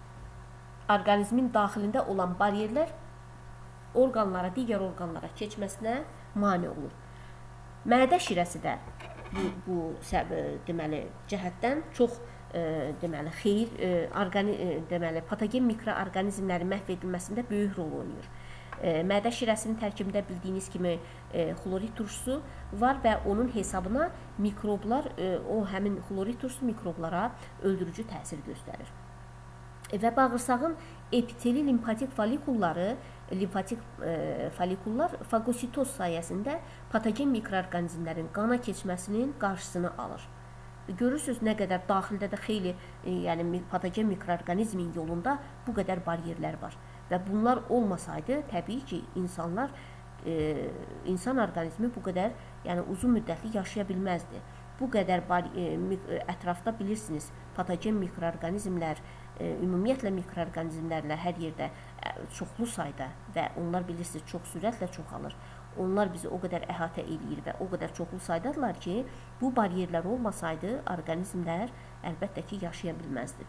orqanizmin daxilində olan bariyerlər orqanlara, digər orqanlara keçməsinə mane olur. Mədə şirəsi də bu, bu deməli, cəhətdən çox e, deməli, xeyir, e, orqani, e, deməli, patogen mikroorqanizmlərin məhv edilməsində böyük rol oynayır. E, mədə şirəsinin tərkibində bildiyiniz kimi e, xlorid turşusu var və onun hesabına mikroblar, e, o həmin xlorid turşusu mikroblara öldürücü təsir göstərir. E, və bağırsağın epiteli limfatik folikulları, limfatik e, folikullar fagositoz sayəsində patogen mikroorqanizmlərin qana keçməsinin qarşısını alır. Görürsünüz nə qədər daxildə də xeyli, e, yəni patogen mikroorqanizmin yolunda bu qədər bariyerlər var. Və bunlar olmasaydı, təbii ki, insanlar, e, insan orqanizmi bu qədər, yəni uzun müddətli yaşaya bilməzdi. Bu qədər e, ətrafda bilirsiniz, patogen mikroorqanizmlər, e, ümumiyyətlə mikroorqanizmlərlə hər yerdə e, çoxlu sayda və onlar bilirsiniz, çox sürətlə çoxalır. Onlar bizi o qədər əhatə eləyir və o qədər çoxlu saydadırlar ki, bu bariyerlər olmasaydı, orqanizmlər əlbəttə ki, yaşaya bilməzdi.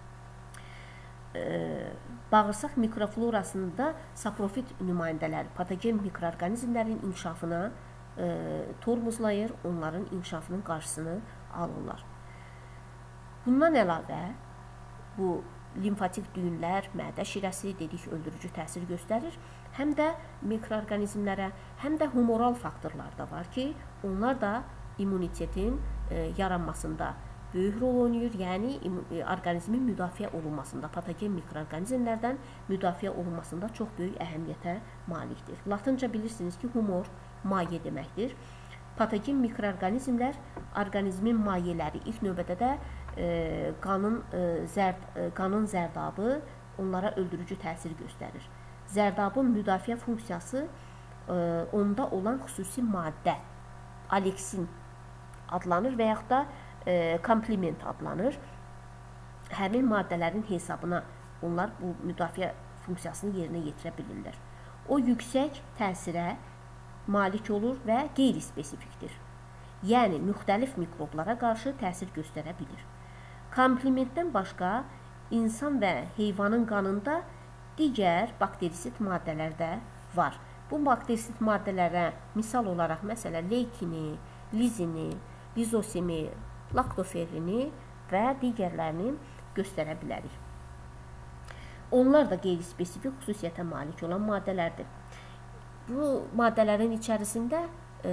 Bağırsaq mikroflorasında saprofit nümayəndələri patogen mikroorqanizmlərin inkişafına e, tormozlayır, onların inkişafının qarşısını alırlar. Bundan əlavə, bu limfatik düyünlər, mədə şirəsi dedik, öldürücü təsir göstərir. Həm də mikroorqanizmlərə, həm də humoral faktorlar da var ki, onlar da immunitetin e, yaranmasında böyük rol oynayır, yəni orqanizmin müdafiə olunmasında, patogen mikroorqanizmlərdən müdafiə olunmasında çox böyük əhəmiyyətə malikdir. Latınca bilirsiniz ki, humor maye deməkdir. Patogen mikroorqanizmlər orqanizmin mayeləri ilk növbədə də e, qanın, e, zərd, e, qanın zərdabı onlara öldürücü təsir göstərir. Zərdabın müdafiə funksiyası e, onda olan xüsusi maddə, aleksin adlanır və yaxud da kompliment adlanır. Həmin maddələrin hesabına onlar bu müdafiə funksiyasını yerinə yetirə bilirlər. O yüksək təsirə malik olur və qeyri-spesifikdir. Yəni, müxtəlif mikroblara qarşı təsir göstərə bilir. Komplimentdən başqa, insan və heyvanın qanında digər bakterisit maddələr də var. Bu bakterisit maddələrə misal olaraq məsələn leykini, lizini, lizosimi, laktoferrini və digərlərini göstərə bilərik. Onlar da qeyri-spesifik xüsusiyyətə malik olan maddələrdir. Bu maddələrin içərisində e,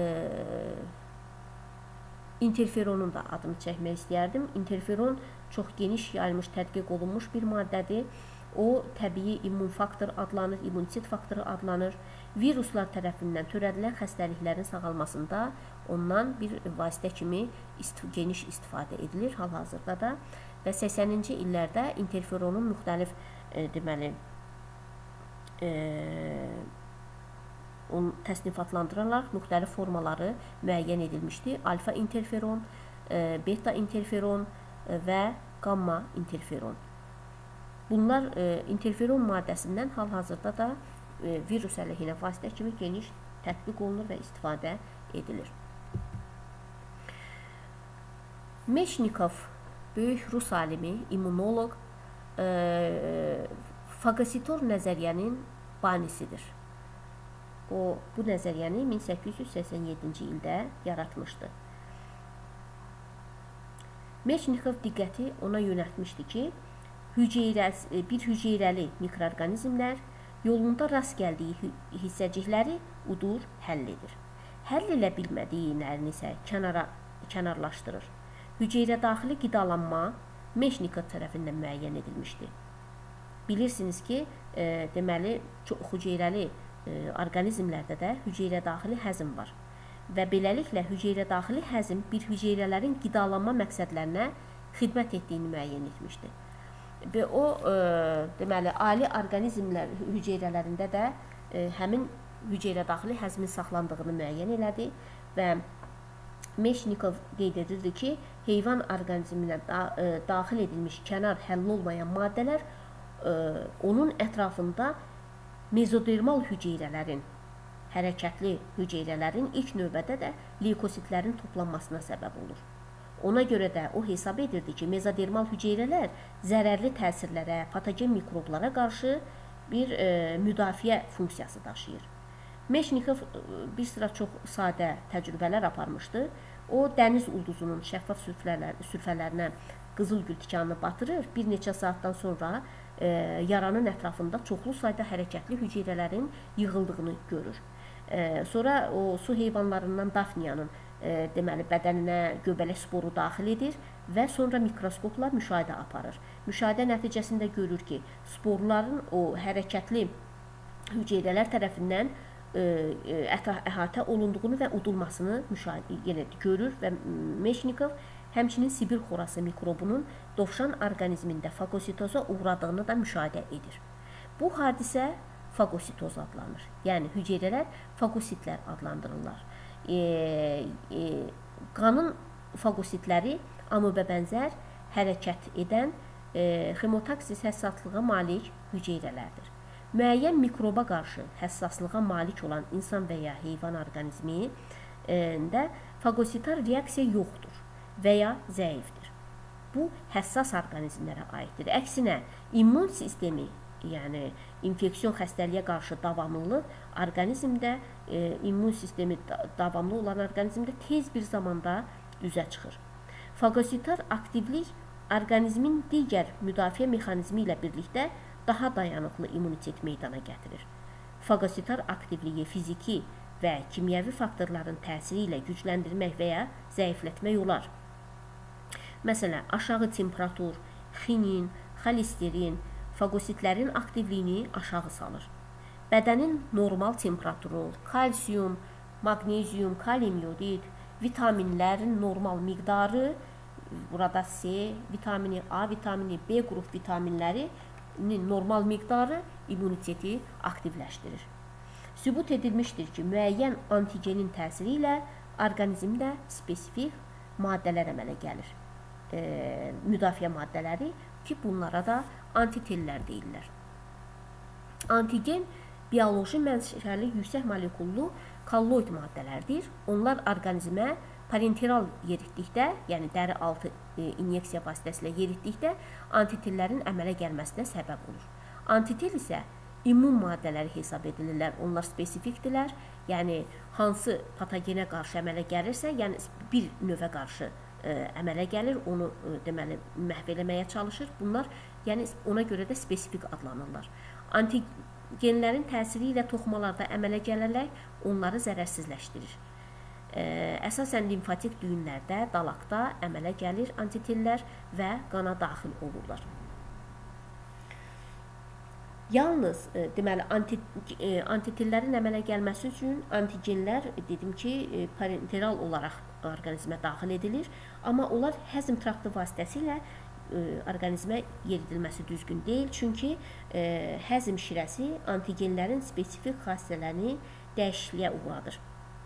interferonun da adını çəkmək istəyərdim. Interferon çox geniş yayılmış, tədqiq olunmuş bir maddədir. O, təbii immun faktor adlanır, immunitet faktoru adlanır. Viruslar tərəfindən törədilən xəstəliklərin sağalmasında ondan bir vasitə kimi ist geniş istifadə edilir hal-hazırda da. Və səksəninci illərdə interferonun müxtəlif e, deməli, e, onu təsnifatlandırarlar, müxtəlif formaları müəyyən edilmişdir. Alfa interferon, e, beta interferon e, və gamma interferon. Bunlar e, interferon maddəsindən hal-hazırda da e, virus əleyhinə vasitə kimi geniş tətbiq olunur və istifadə edilir. Meşnikov, böyük rus alimi, immunoloq, e, fagositor nəzəriyyənin banisidir. O, bu nəzəriyyəni min səkkiz yüz səksən yeddinci ildə yaratmışdı. Meşnikov diqqəti ona yönəltmişdi ki, Hüceyrəsi, bir hüceyrəli mikroorqanizmlər yolunda rast gəldiyi hissəcikləri udur, həll edir. Həll elə bilmədiyini isə kənara, kənarlaşdırır. Hüceyrə daxili qidalanma Meşnikov tərəfindən müəyyən edilmişdir. Bilirsiniz ki, e, deməli, çox hüceyrəli e, orqanizmlərdə də hüceyrə daxili həzm var. Və beləliklə, hüceyrə daxili həzm bir hüceyrələrin qidalanma məqsədlərinə xidmət etdiyini müəyyən etmişdir. Və o, e, deməli, ali orqanizmlər hüceyrələrində də e, həmin hüceyrə daxili həzmin saxlandığını müəyyən elədi və Meşnikov qeyd edirdi ki, heyvan orqanizminə da, e, daxil edilmiş kənar həll olmayan maddələr e, onun ətrafında mezodermal hüceyrələrin, hərəkətli hüceyrələrin ilk növbədə də leykositlərin toplanmasına səbəb olur. Ona görə də o hesab edirdi ki, mezodermal hüceyrələr zərərli təsirlərə, patogen mikroblara qarşı bir e, müdafiə funksiyası daşıyır. Meşnikov bir sıra çox sadə təcrübələr aparmışdı. O, dəniz ulduzunun şəffaf sülfələr, sülfələrinə qızıl gül tikanını batırır. Bir neçə saatdan sonra e, yaranın ətrafında çoxlu sayda hərəkətli hüceyrələrin yığıldığını görür. E, sonra o su heyvanlarından Dafniyanın E, deməli, bədəninə göbələk sporu daxil edir və sonra mikroskopla müşahidə aparır. Müşahidə nəticəsində görür ki, sporların o hərəkətli hüceyrələr tərəfindən e, əhatə olunduğunu və udulmasını müşahidə yenə görür və Meşnikov həmçinin Sibir xorası mikrobunun dovşan orqanizmində fagositoza uğradığını da müşahidə edir. Bu hadisə fagositoz adlanır. Yəni, hüceyrələr fagositlər adlandırırlar. E, e, qanın fagositləri amöbə bənzər hərəkət edən e, hemotaksis həssaslığa malik hüceyrələrdir. Müəyyən mikroba qarşı həssaslığa malik olan insan və ya heyvan orqanizmi e, də fagositar reaksiya yoxdur və ya zəifdir. Bu, həssas orqanizmlərə aiddir. Əksinə, immun sistemi, yəni infeksiyon xəstəliyə qarşı davamlılıq orqanizmdə, e, immun sistemi davamlı olan orqanizmdə tez bir zamanda üzə çıxır. Fagositar aktivlik orqanizmin digər müdafiə mexanizmi ilə birlikdə daha dayanıqlı immunitet meydana gətirir. Fagositar aktivliyi fiziki və kimyəvi faktorların təsiri ilə gücləndirmək və ya zəiflətmək olar. Məsələn, aşağı temperatur, xinin, xolesterin, fagositlərin aktivliyini aşağı salır. Bədənin normal temperaturu, kalsiyum, magnezium, kalium yodid, vitaminlərin normal miqdarı, burada C vitamini, A vitamini, B qrup vitaminlərinin normal miqdarı immuniteti aktivləşdirir. Sübut edilmişdir ki, müəyyən antigenin təsiri ilə orqanizmdə spesifik maddələr əmələ gəlir. E, müdafiə maddələri ki, bunlara da antitellər deyirlər. Antigen bioloji mənşəli yüksək molekullu kolloid maddələrdir. Onlar orqanizmə parenteral yeritdikdə, yəni dəri altı e, inyeksiya vasitəsilə yeritdikdə antitellərin əmələ gəlməsinə səbəb olur. Antitel isə immun maddələri hesab edilirlər. Onlar spesifikdirlər. Yəni hansı patogenə qarşı əmələ gəlirsə, yəni bir növə qarşı ə, əmələ gəlir, onu ə, deməli məhv eləməyə çalışır. Bunlar yəni ona görə də spesifik adlanırlar. Antigenlərin təsiri ilə toxumalarda əmələ gələrək onları zərərsizləşdirir. Ə, əsasən limfatik düyünlərdə, dalaqda əmələ gəlir antitellər və qana daxil olurlar. Yalnız e, deməli anti, e, antitellərin əmələ gəlməsi üçün antigenlər dedim ki, e, parenteral olaraq orqanizmə daxil edilir, amma onlar həzm traktı vasitəsilə e, orqanizmə yeridilməsi düzgün deyil, çünki e, həzm şirəsi antigenlərin spesifik xassələrini dəyişikliyə uğradır.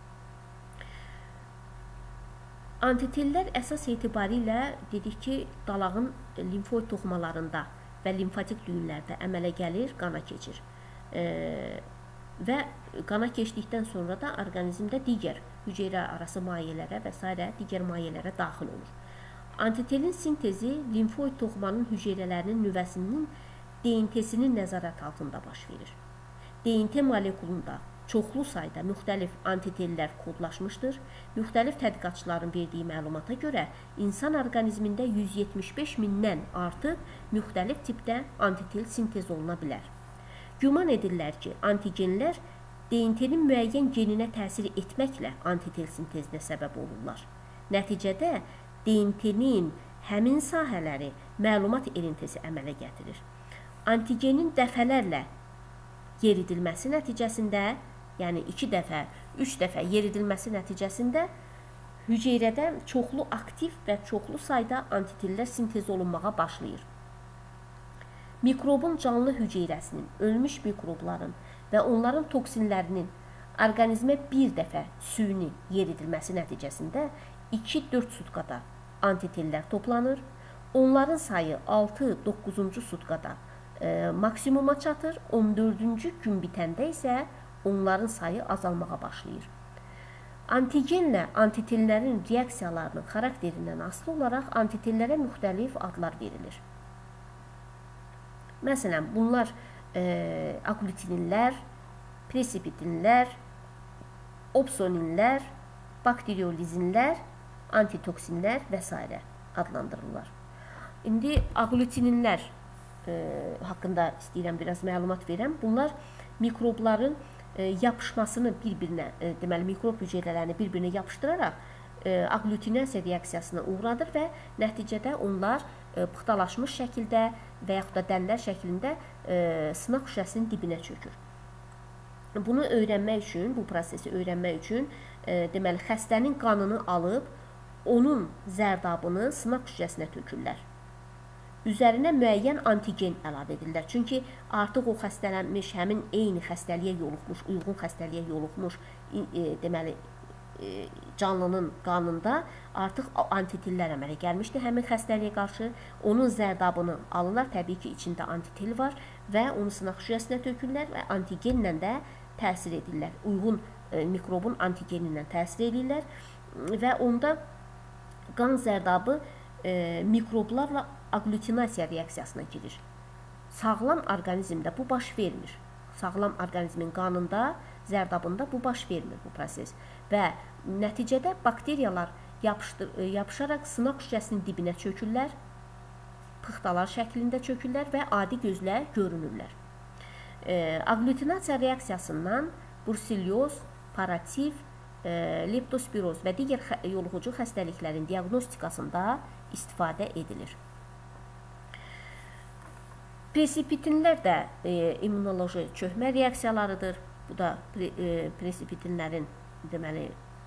Antitellər əsas etibarilə dedik ki, dalağın limfoid toxumalarında və limfatik düyünlərdə əmələ gəlir, qana keçir. E, və qana keçdikdən sonra da orqanizmdə digər hüceyrə arası mayelərə və s. digər mayelərə daxil olur. Antitelin sintezi limfoid toxumanın hüceyrələrinin nüvəsinin D N T-sinin nəzarət altında baş verir. D N T molekulunda çoxlu sayda müxtəlif antitellər kodlaşmışdır. Müxtəlif tədqiqatçıların verdiyi məlumata görə insan orqanizmində yüz yetmiş beş mindən artıq müxtəlif tipdə antitel sintez oluna bilər. Güman edirlər ki, antigenlər D N T-nin müəyyən geninə təsir etməklə antitel sintezinə səbəb olurlar. Nəticədə D N T-nin həmin sahələri məlumat elintisi əmələ gətirir. Antigenin dəfələrlə yeridilməsi nəticəsində, yəni iki dəfə, üç dəfə yeridilməsi nəticəsində hüceyrədə çoxlu aktiv və çoxlu sayda antitellər sintez olunmağa başlayır. Mikrobun canlı hüceyrəsinin, ölmüş mikrobların və onların toksinlərinin orqanizmə bir dəfə süni yeridilməsi nəticəsində iki dörd sutkada antitellər toplanır. Onların sayı altı doqquzuncu sutkada e, maksimuma çatır. on dördüncü gün bitəndə isə onların sayı azalmağa başlayır. Antigenlə antitellərin reaksiyalarının xarakterindən asılı olaraq antitellərə müxtəlif adlar verilir. Məsələn, bunlar e, aglutinlər, presipitinlər, opsoninlər, bakteriolizinlər, antitoksinlər və s. adlandırılırlar. İndi aglutinlər e, haqqında istəyirəm biraz məlumat verəm. Bunlar mikrobların e, yapışmasını bir-birinə, e, deməli mikrob hüceyrələrini bir-birinə yapışdıraraq e, aglutinasiya reaksiyasına uğradır və nəticədə onlar e, pıxtalaşmış şəkildə və yaxud da dənlər şəklində e, sınaq şüşəsinin dibinə çökür. Bunu öyrənmək üçün, bu prosesi öyrənmək üçün e, deməli xəstənin qanını alıb onun zərdabını sınaq şüşəsinə tökürlər. Üzərinə müəyyən antigen əlavə edirlər. Çünki artıq o xəstələnmiş, həmin eyni xəstəliyə yoluxmuş, uyğun xəstəliyə yoluxmuş e, deməli e, canlının qanında artıq antitellər əmələ gəlmişdir həmin xəstəliyə qarşı. Onun zərdabını alırlar, təbii ki, içində antitel var və onu sınaq şüşəsinə tökürlər və antigenlə də təsir edirlər. Uyğun e, mikrobun antigeni ilə təsir edirlər və onda qan zərdabı e, mikroblarla aglutinasiya reaksiyasına girir. Sağlam orqanizmdə bu baş vermir. Sağlam orqanizmin qanında, zərdabında bu baş vermir bu proses. Və nəticədə bakteriyalar yapışdır, yapışaraq sınaq şüşəsinin dibinə çökürlər, pıxtalar şəklində çökürlər və adi gözlə görünürlər. E, aglutinasiya reaksiyasından bruselyoz, paratif, e, leptospiroz və digər yoluxucu xəstəliklərin diaqnostikasında istifadə edilir. Presipitinlər də e, immunoloji çökmə reaksiyalarıdır. Bu da pre, e, presipitinlərin deməli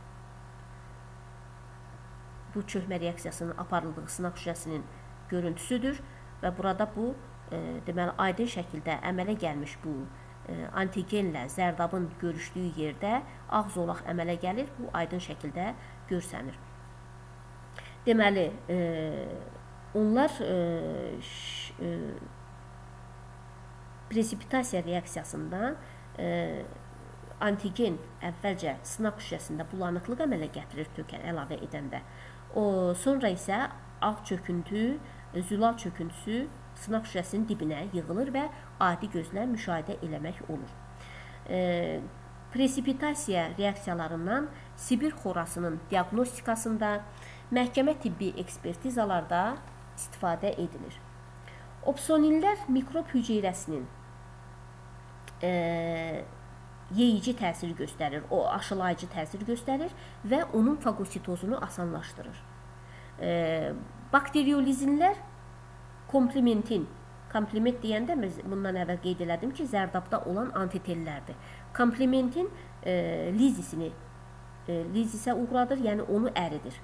bu çökmə reaksiyasının aparıldığı sınaq şüşəsinin görüntüsüdür və burada bu e, deməli aydın şəkildə əmələ gəlmiş bu e, antigenlə zərdabın görüşdüyü yerdə ağ zolaq əmələ gəlir. Bu aydın şəkildə görsənir. Deməli e, onlar e, ş, e, presipitasiya reaksiyasında e, antigen əvvəlcə sınaq şüşəsində bulanıqlıq əmələ gətirir tökən əlavə edəndə. O, sonra isə ağ çöküntü, zülal çöküntüsü sınaq şüşəsinin dibinə yığılır və adi gözlə müşahidə eləmək olur. E, Presipitasiya reaksiyalarından Sibir xorasının diaqnostikasında, məhkəmə tibbi ekspertizalarda istifadə edilir. Opsonillər mikrob hüceyrəsinin e, yeyici təsir göstərir, o aşılayıcı təsir göstərir və onun fagositozunu asanlaşdırır. E, bakteriolizinlər komplementin, komplement deyəndə bundan əvvəl qeyd elədim ki, zərdabda olan antitellərdir. Komplementin e, lizisini e, lizisə uğradır, yəni onu əridir.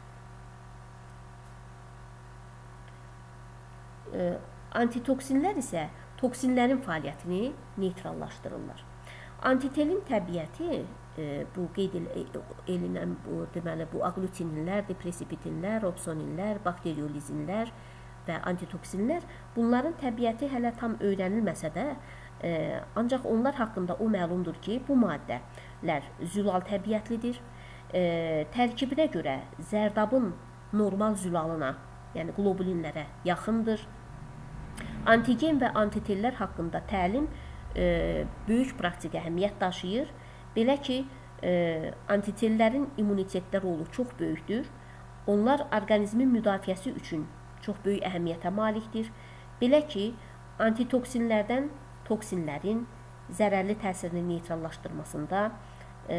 E, antitoksinlər isə toksinlərin fəaliyyətini neytrallaşdırırlar. Antitelin təbiəti e, bu qeyd edilən bu deməli bu aglutinlər, presipitinlər, opsoninlər, bakteriolizinlər və antitoksinlər, bunların təbiəti hələ tam öyrənilməsə də, e, ancaq onlar haqqında o məlumdur ki, bu maddələr zülal təbiətlidir. E, tərkibinə görə zərdabın normal zülalına, yəni globulinlərə yaxındır. Antigen və antitellər haqqında təlim e, böyük praktik əhəmiyyət daşıyır. Belə ki, e, antitellərin immunitetdə rolu çox böyükdür. Onlar orqanizmin müdafiəsi üçün çox böyük əhəmiyyətə malikdir. Belə ki, antitoksinlərdən toksinlərin zərərli təsirini neytrallaşdırmasında, e,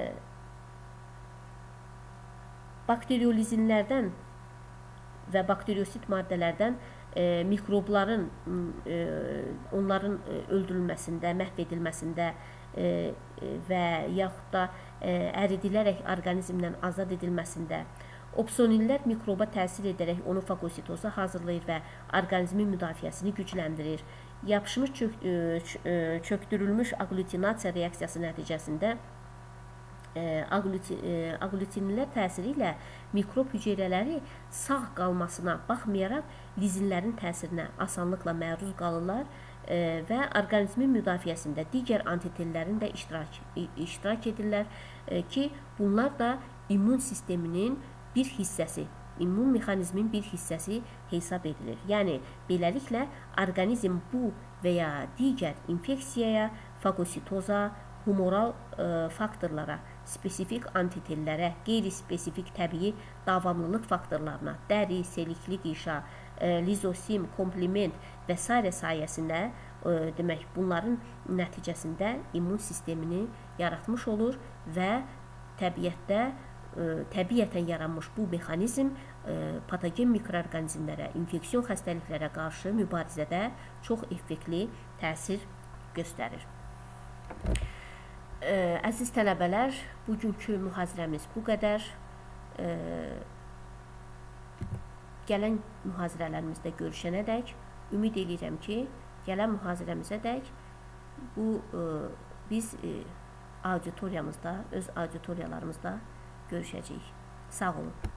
bakteriolizinlərdən və bakteriosit maddələrdən e, mikrobların e, onların öldürülməsində, məhv edilməsində e, və yaxud da e, əridilərək orqanizmdən azad edilməsində, opsonillər mikroba təsir edərək onu fagositoza hazırlayır və orqanizmin müdafiəsini gücləndirir. Yapışmış çök, e, çöktürülmüş aglutinasiya reaksiyası nəticəsində e, aglutin, e, aglutinlər təsiri ilə mikrob hüceyrələri sağ qalmasına baxmayaraq lizinlərin təsirinə asanlıqla məruz qalırlar e, və orqanizmin müdafiəsində digər antitellərin də iştirak, iştirak edirlər e, ki, bunlar da immun sisteminin bir hissəsi, immun mexanizmin bir hissəsi hesab edilir. Yəni, beləliklə, orqanizm bu və ya digər infeksiyaya, fagositoza, humoral e, faktorlara, spesifik antitellərə, qeyri-spesifik təbii davamlılıq faktorlarına, dəri, selikli qişa, e, lizosim, komplement və s. sayəsində, e, demək, bunların nəticəsində immun sistemini yaratmış olur və təbiətdə təbiətən yaranmış bu mexanizm patogen mikroorqanizmlərə, infeksiyon xəstəliklərə qarşı mübarizədə çox effektli təsir göstərir. Əziz tələbələr, bugünkü mühazirəmiz bu qədər. Gələn mühazirələrimizdə görüşənədək ümid edirəm ki, gələn mühazirəmizə dək bu biz auditoriyamızda, öz auditoriyalarımızda görüşəcəyik. Sağ olun.